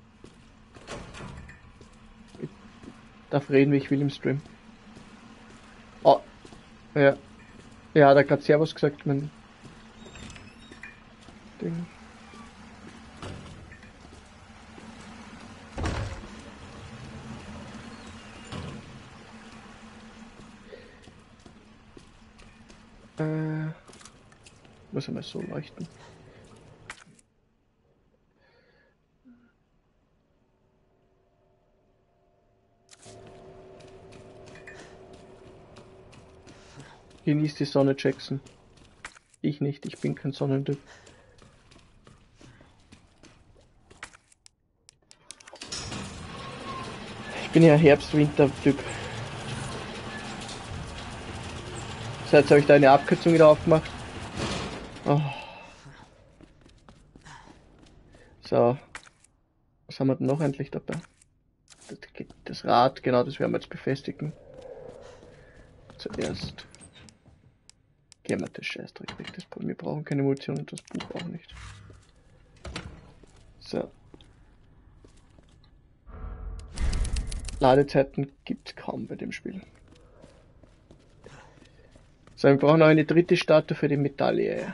Ich darf reden, wie ich will im Stream. Oh, ja. Ja, da hat gerade Servus gesagt, mein Ding. Muss einmal so leuchten. Genießt die Sonne, Jackson. Ich nicht, ich bin kein Sonnentyp. Ich bin ja Herbst-Winter-Typ. Jetzt habe ich da eine Abkürzung wieder aufgemacht. Oh. So. Was haben wir denn noch endlich dabei? Das Rad, genau, das werden wir jetzt befestigen. Zuerst gehen wir das Scheißdreck weg. Wir brauchen keine Munition und das Buch auch nicht. So. Ladezeiten gibt es kaum bei dem Spiel. So, wir brauchen noch eine dritte Statue für die Medaille.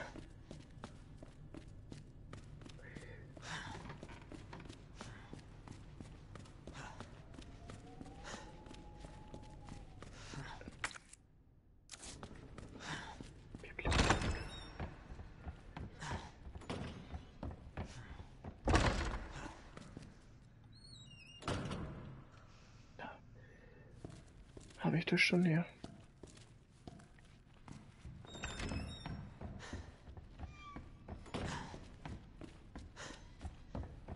Habe ich das schon hier?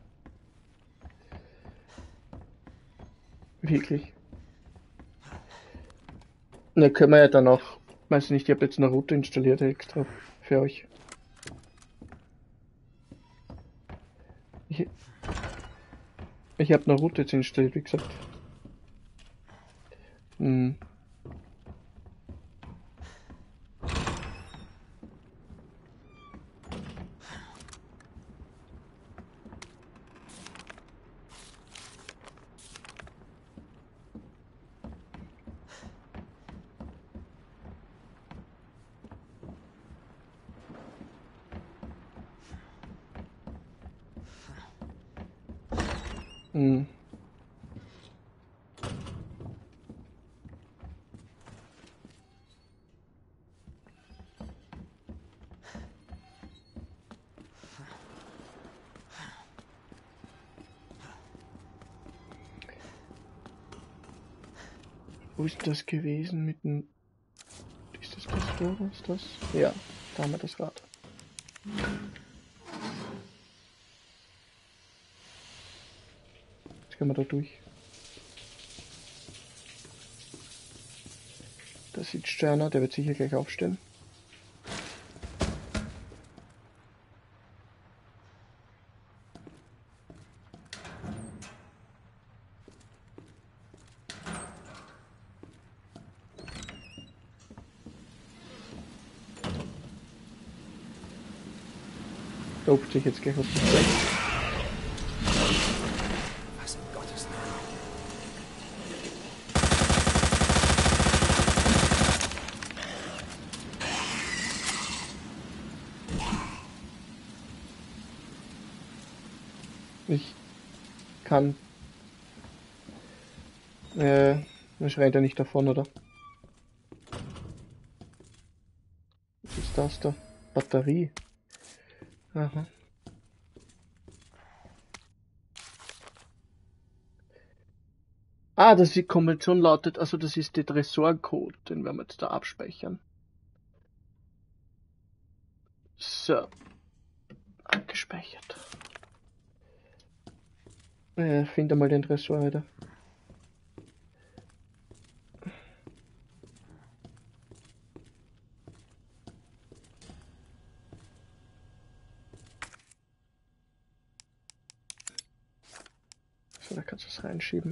Wirklich. Ne, können wir ja dann auch, weiß nicht, ich habe jetzt eine Route installiert extra für euch. Ich habe eine Route jetzt installiert, wie gesagt. Hm. Hm. Wo ist das gewesen mit dem... Ist das Tor? Ist das? Ja, da haben wir das Rad. Jetzt können wir da durch. Da sitzt einer, der wird sicher gleich aufstehen. Da ruft sich jetzt gleich was zu zeigen. Was in Gottes Namen? Ich kann... man schreit ja nicht davon, oder? Was ist das da? Batterie. Aha. Ah, das die Kombination lautet, also das ist der Tresorcode, den werden wir jetzt da abspeichern. So. Abgespeichert. Finde mal den Tresor wieder. So, da kannst du es reinschieben.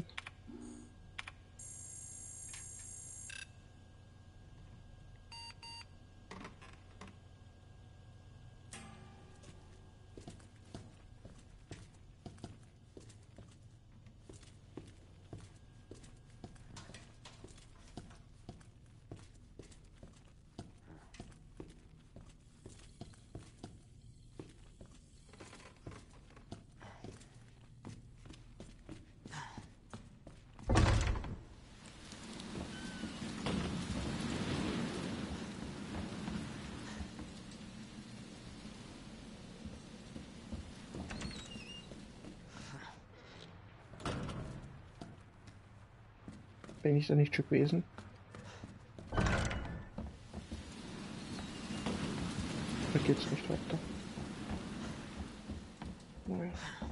Bin ich da nicht schon gewesen? Da geht's nicht weiter. Naja.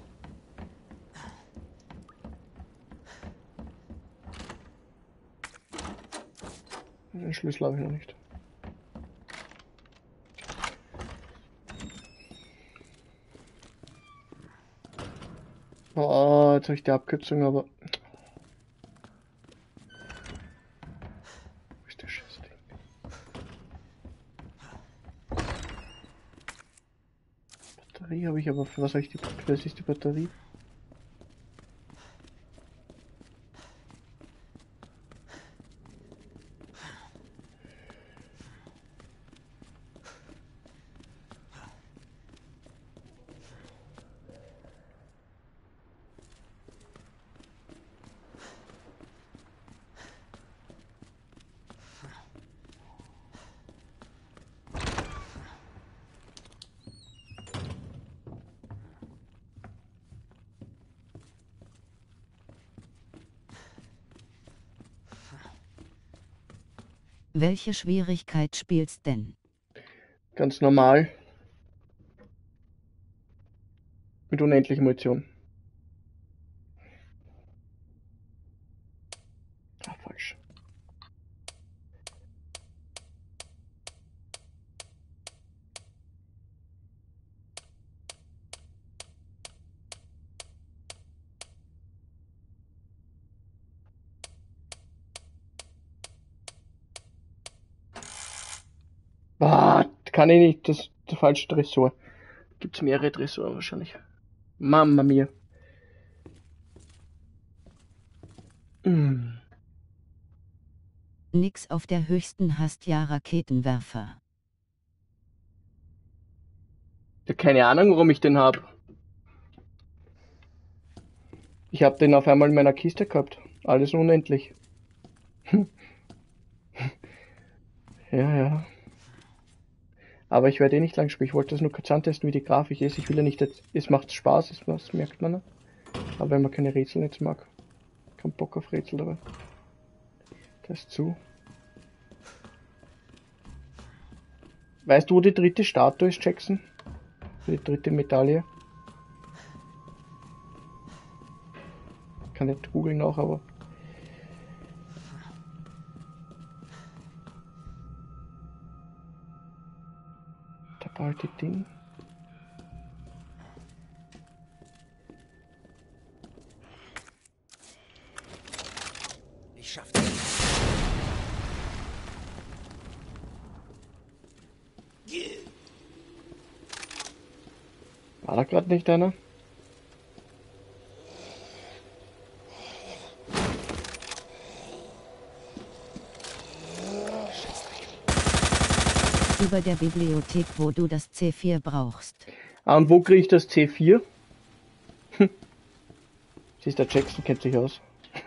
Den Schlüssel habe ich noch nicht. Oh, jetzt habe ich die Abkürzung, aber... Wo ist der Scheißding? Batterie habe ich, aber für was habe ich die... Für was ist die Batterie? Welche Schwierigkeit spielst denn? Ganz normal. Mit unendlicher Munition. Ah, falsch. Ah, kann ich nicht. Das ist der falsche Tresor. Gibt's mehrere Tresoren wahrscheinlich. Mama mia. Hm. Nix auf der höchsten Hastia-Raketenwerfer. Ja, keine Ahnung, warum ich den hab. Ich hab den auf einmal in meiner Kiste gehabt. Alles unendlich. Ja. Aber ich werde eh nicht lang spielen. Ich wollte das nur kurz antesten, wie die Grafik ist. Ich will ja nicht, es macht Spaß, das merkt man. Ne? Aber wenn man keine Rätsel jetzt mag, kein Bock auf Rätsel dabei. Das ist zu. Weißt du, wo die dritte Statue ist, Jackson? Die dritte Medaille? Kann nicht googeln auch, aber... Da bald die Ding. Ich schaff das. War da gerade nicht einer? Über der Bibliothek, wo du das C4 brauchst. Ah, und wo kriege ich das C4? Siehst du, der Jackson kennt sich aus.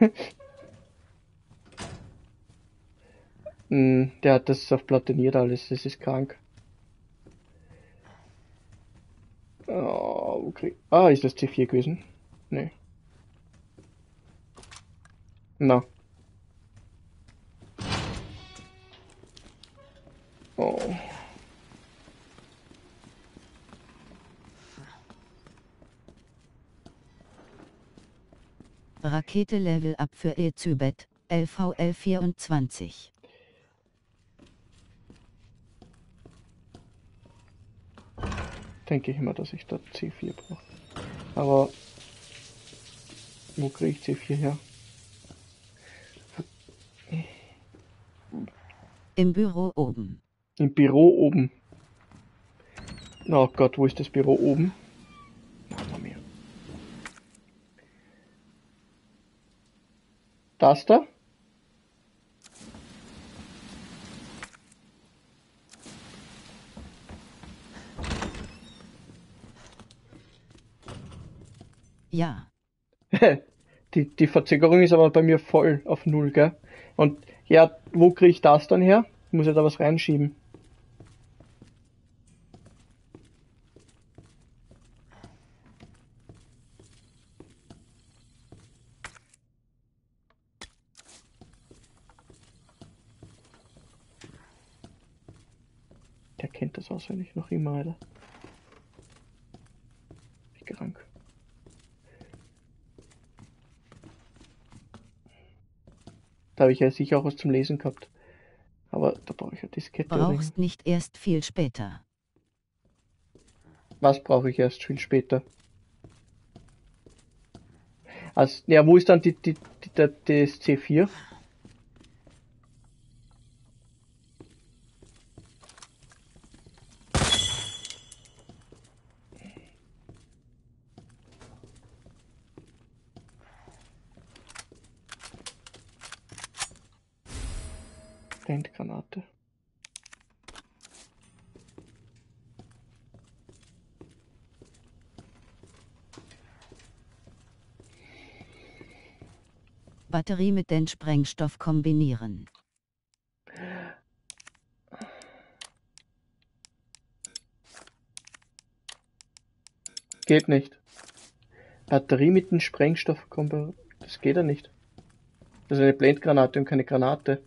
Der hat das auf platiniert alles, das ist krank. Oh, okay. Ah, ist das C4 gewesen? Nee. Na. Oh. Rakete Level Up für Ezybet, LVL 24. Denke ich immer, dass ich da C4 brauche. Aber wo kriege ich C4 her? Im Büro oben. Im Büro oben. Oh Gott, wo ist das Büro oben? Mama mia. Das da? Ja. Die Verzögerung ist aber bei mir voll auf 0, gell? Und ja, wo kriege ich das dann her? Ich muss ja da was reinschieben. Der kennt das auswendig noch immer, Alter. Wie krank. Da habe ich ja sicher auch was zum Lesen gehabt. Aber da brauche ich ja Diskette. Brauchst nicht erst viel später. Was brauche ich erst viel später? Also, ja, wo ist dann das C4? Handgranate. Batterie mit den Sprengstoff kombinieren. Geht nicht. Batterie mit dem Sprengstoff kombinieren. Das geht ja nicht. Das ist eine Blendgranate und keine Granate.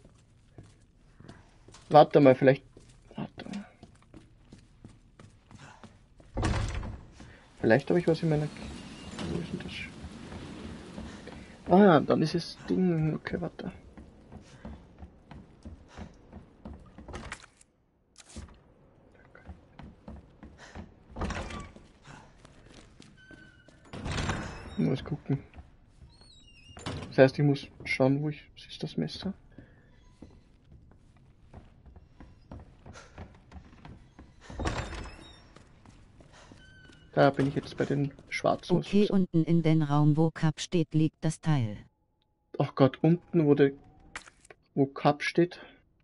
Warte mal, vielleicht... Warte mal. Vielleicht habe ich was in meiner... Wo ist denn das? Ah, dann ist es Ding... Okay, warte. Ich muss gucken. Das heißt, ich muss schauen, wo ich... Was ist das Messer? Da bin ich jetzt bei den Schwarzen. Okay, unten in den Raum, wo Cup steht, liegt das Teil. Ach Gott, unten, wo Cup steht.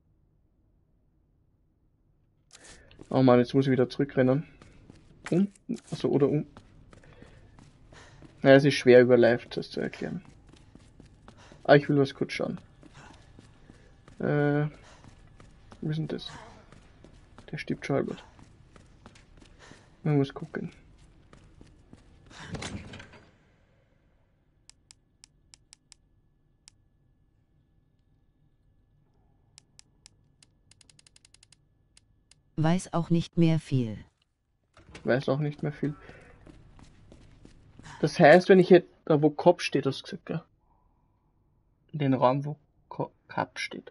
Oh Mann, jetzt muss ich wieder zurückrennen. Unten, also oder unten. Naja, es ist schwer über Live das zu erklären. Ah, ich will was kurz schauen. Wo ist denn das? Der stirbt schon halb. Man muss gucken. Weiß auch nicht mehr viel. Weiß auch nicht mehr viel. Das heißt, wenn ich jetzt da wo Kopf steht, hast du gesagt, ja? In den Raum, wo Cup steht.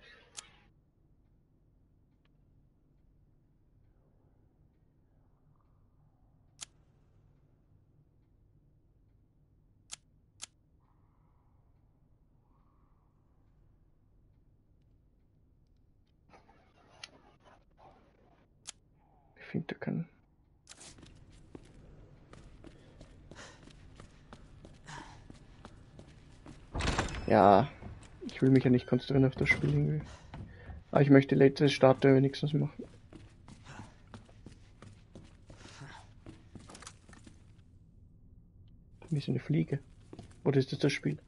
Ich finde da keinen. Ja, ich will mich ja nicht konzentrieren auf das Spiel irgendwie. Aber ich möchte letzte Starter wenigstens machen. Wie ist eine Fliege? Oder ist das Spiel?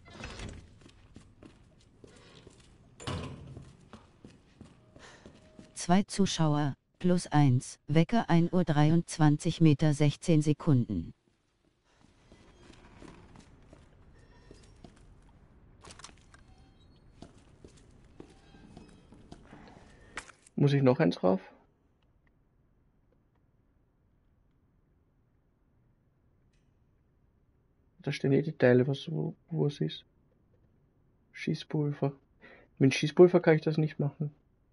Zwei Zuschauer, +1, Wecker 1:23 Meter 16 Sekunden. Muss ich noch eins rauf? Da stehen eh die Teile, wo es ist. Schießpulver. Mit Schießpulver kann ich das nicht machen.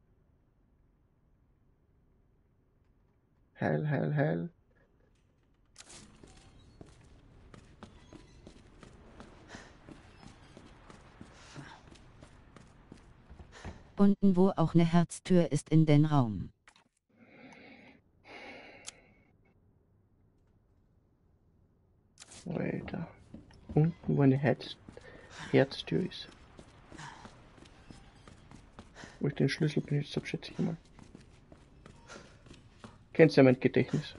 Heil, heil, heil. Unten, wo auch eine Herztür ist, in den Raum. Weiter. Unten, wo eine Herztür ist. Wo ich den Schlüssel benutzt habe, schätze ich mal. Kennst ja mein Gedächtnis.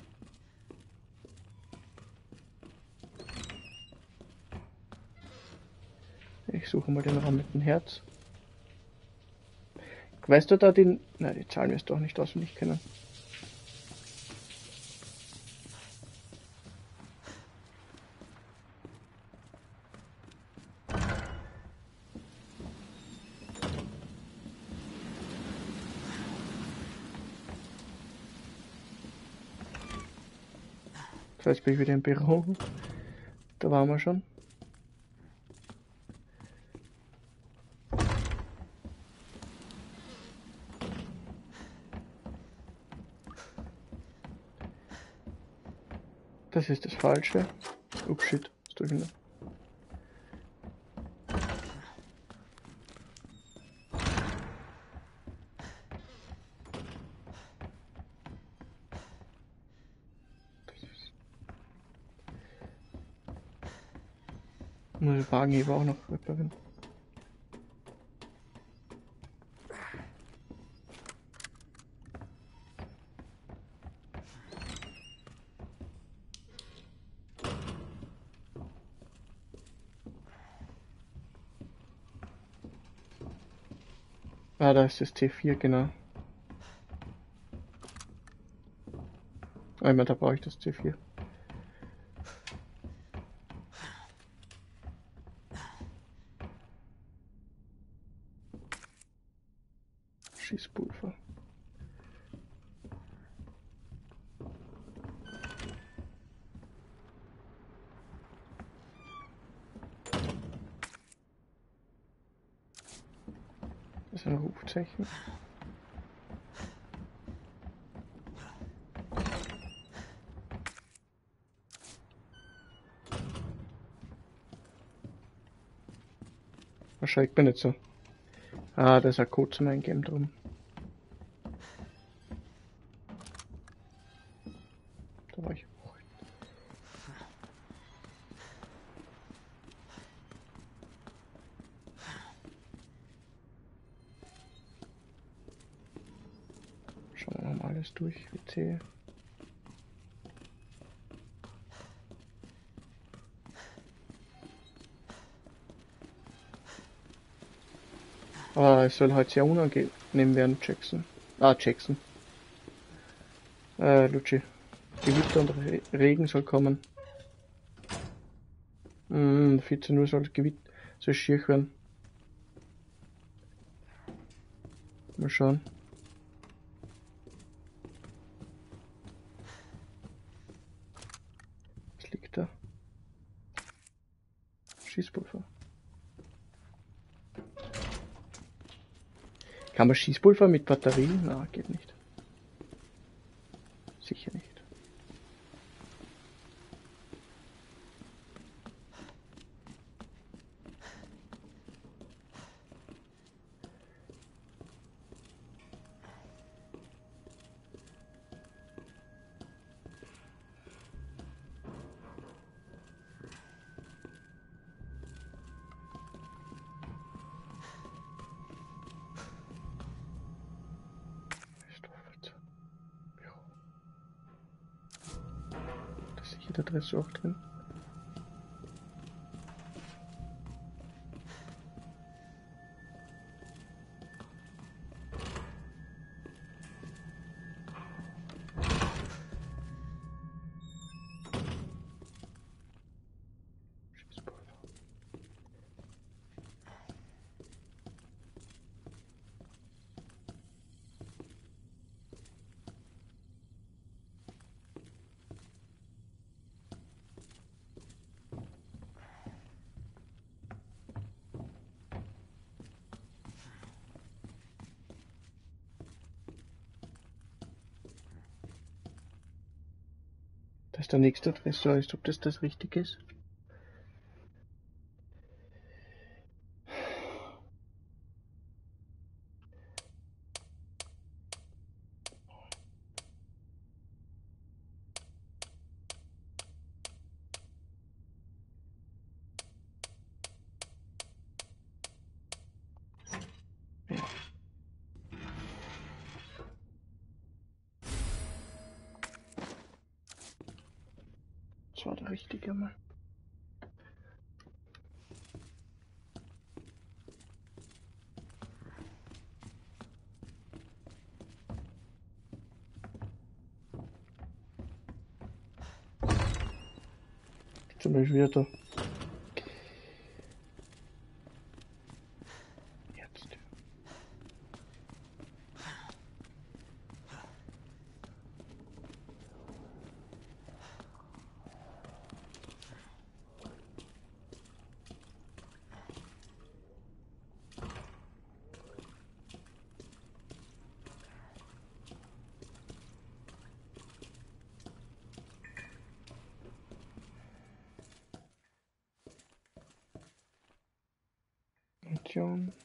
Ich suche mal den Raum mit dem Herz. Weißt du da den... Na, die Zahlen wirst du auch nicht auswendig kennen. So, jetzt bin ich wieder im Büro. Da waren wir schon. Das ist das Falsche. Ups, shit. Was tue ich denn da? Muss den Wagenheber auch noch reparieren. Ah, da ist das T4, genau. Einmal, da brauche ich das T4. Schießpulver. Das ist ein Rufzeichen. Wahrscheinlich bin ich so. Ah, da ist ein Code zum Eingeben drum. Da war ich auch. alles durch, WC. Aber es soll halt sehr unangenehm werden, Jackson. Jackson. Lucci. Gewitter und Regen soll kommen. 14 Uhr soll soll schier werden. Mal schauen. Was liegt da? Schießpulver. Kann man Schießpulver mit Batterien? Na, geht nicht. Sicher nicht. Da drin ist auch drin. Das ist der nächste Tresor, als ob das richtig ist. Das war der richtige mal. Zum Beispiel wieder da. Jetzt. Munition.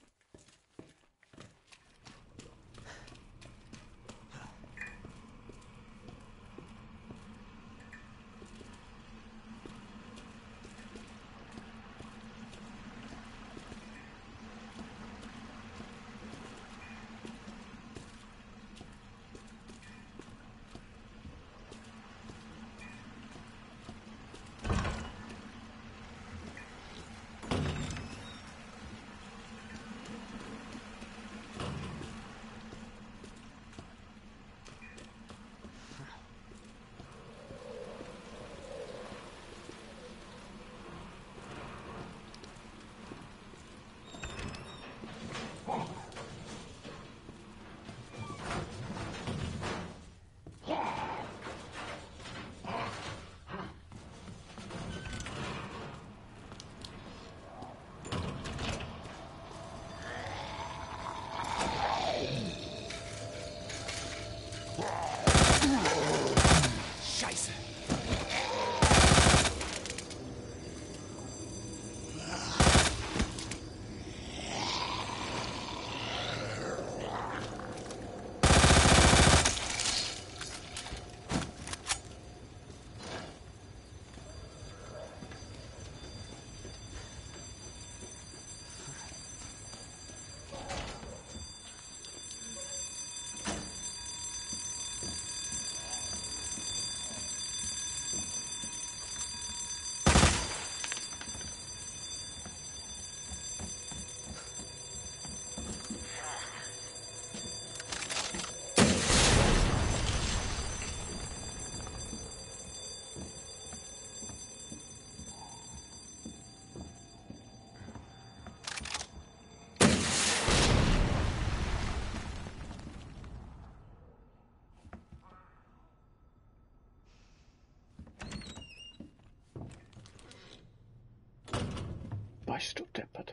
ist du deppert.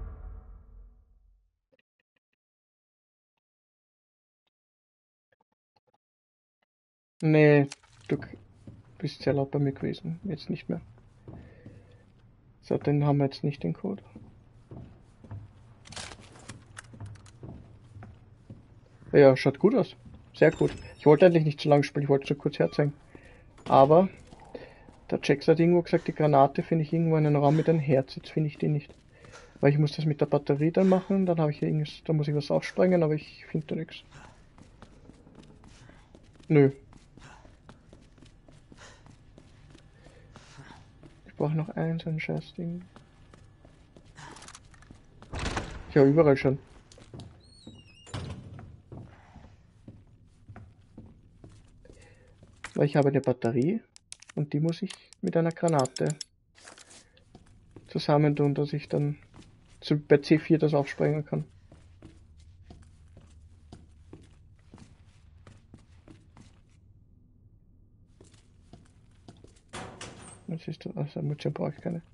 Nee, du bist sehr laut bei mir gewesen. Jetzt nicht mehr. So, den haben wir jetzt nicht, den Code. Ja, schaut gut aus. Sehr gut. Ich wollte eigentlich nicht so lange spielen, ich wollte es nur kurz herzeigen. Aber der Jax hat irgendwo gesagt, die Granate finde ich irgendwo in einem Raum mit einem Herz. Jetzt finde ich die nicht. Weil ich muss das mit der Batterie dann machen, dann habe ich irgendwas, da muss ich was aufsprengen, aber ich finde da nichts. Nö. Ich brauche noch eins, ein scheiß Ding. Ja, überall schon. Weil ich habe eine Batterie und die muss ich mit einer Granate zusammentun, dass ich dann bei C4 das aufsprengen kann. Was ist das? Also Munition brauche ich keine.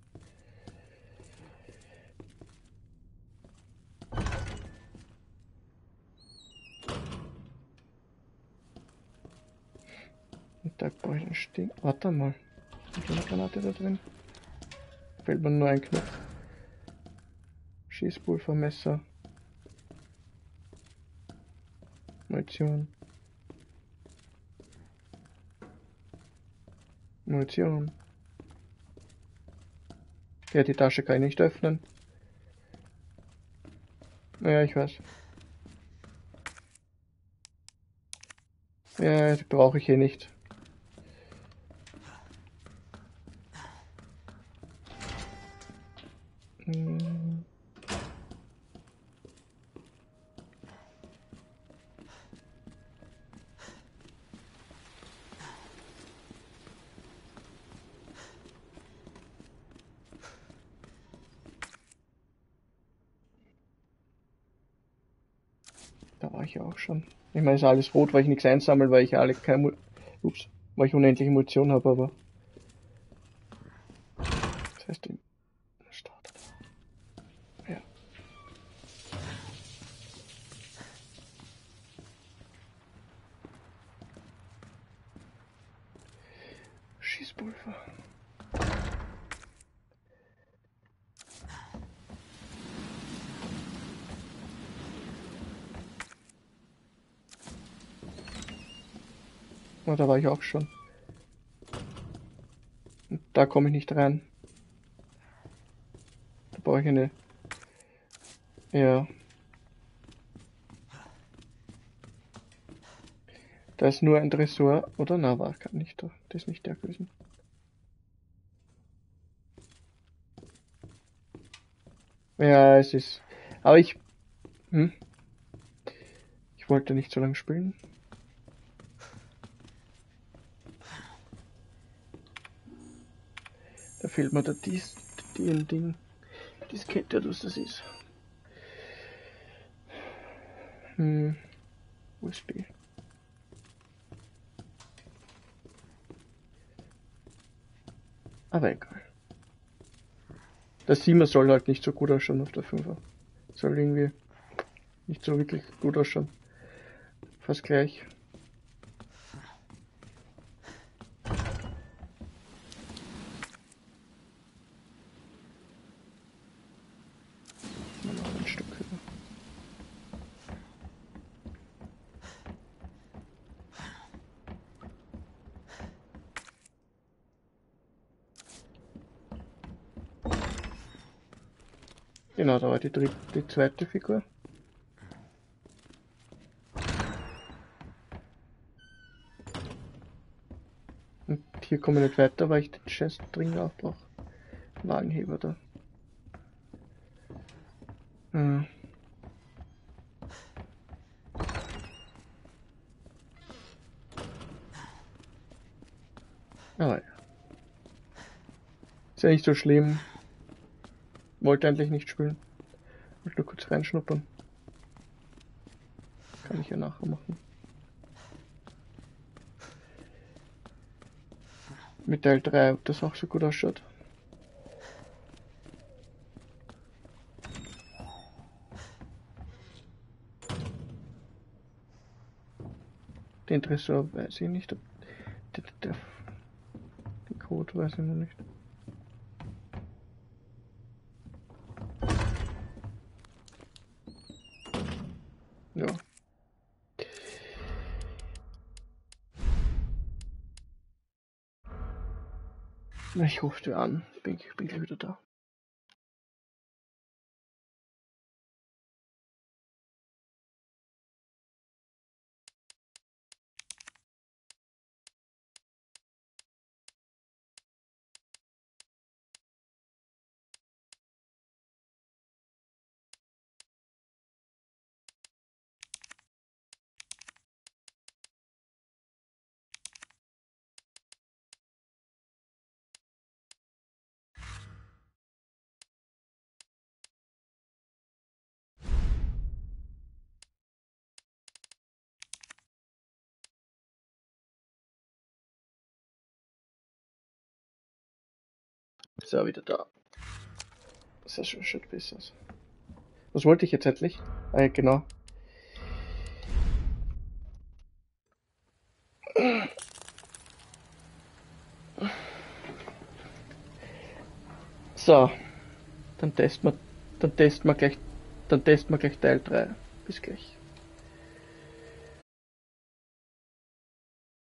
Und da brauche ich einen Stehen. Warte mal. Ist eine Granate da drin? Fällt mir nur ein Knopf. Schießpulver, Messer. Munition. Munition. Ja, die Tasche kann ich nicht öffnen. Ja, ich weiß. Ja, die brauche ich hier nicht. Da war ich ja auch schon. Ich meine, ist alles rot, weil ich nichts einsammle, weil ich alle keine weil ich unendliche Munition habe, aber. Das heißt, die startet. Ja. Schießpulver. Na, da war ich auch schon. Und da komme ich nicht rein. Da brauche ich eine. Ja. Da ist nur ein Tresor. Oder? Na, war gar nicht da. Das ist nicht der gewesen. Ja, es ist. Aber ich. Ich wollte nicht so lange spielen. Da fehlt mir da ein Ding. Diskette, was das ist. USB. Aber egal. Das 7er soll halt nicht so gut ausschauen auf der 5er. Soll irgendwie nicht so wirklich gut ausschauen. Fast gleich. Mal noch ein Stück höher. Genau, da war die zweite Figur. Und hier komme ich nicht weiter, weil ich den Chest dringend aufbrauche. Wagenheber da. Ah ja. Ist ja nicht so schlimm. Wollte eigentlich nicht spielen. Wollte nur kurz reinschnuppern. Kann ich ja nachher machen. Mit Teil 3, ob das auch so gut ausschaut. Den Tresor weiß ich nicht. Den Code weiß ich noch nicht. Ja. Ich rufe dir an. Ich bin gleich wieder da. So, wieder da. Das ist schon besser. Was wollte ich jetzt endlich? Genau. So. Dann testen wir gleich Teil 3. Bis gleich.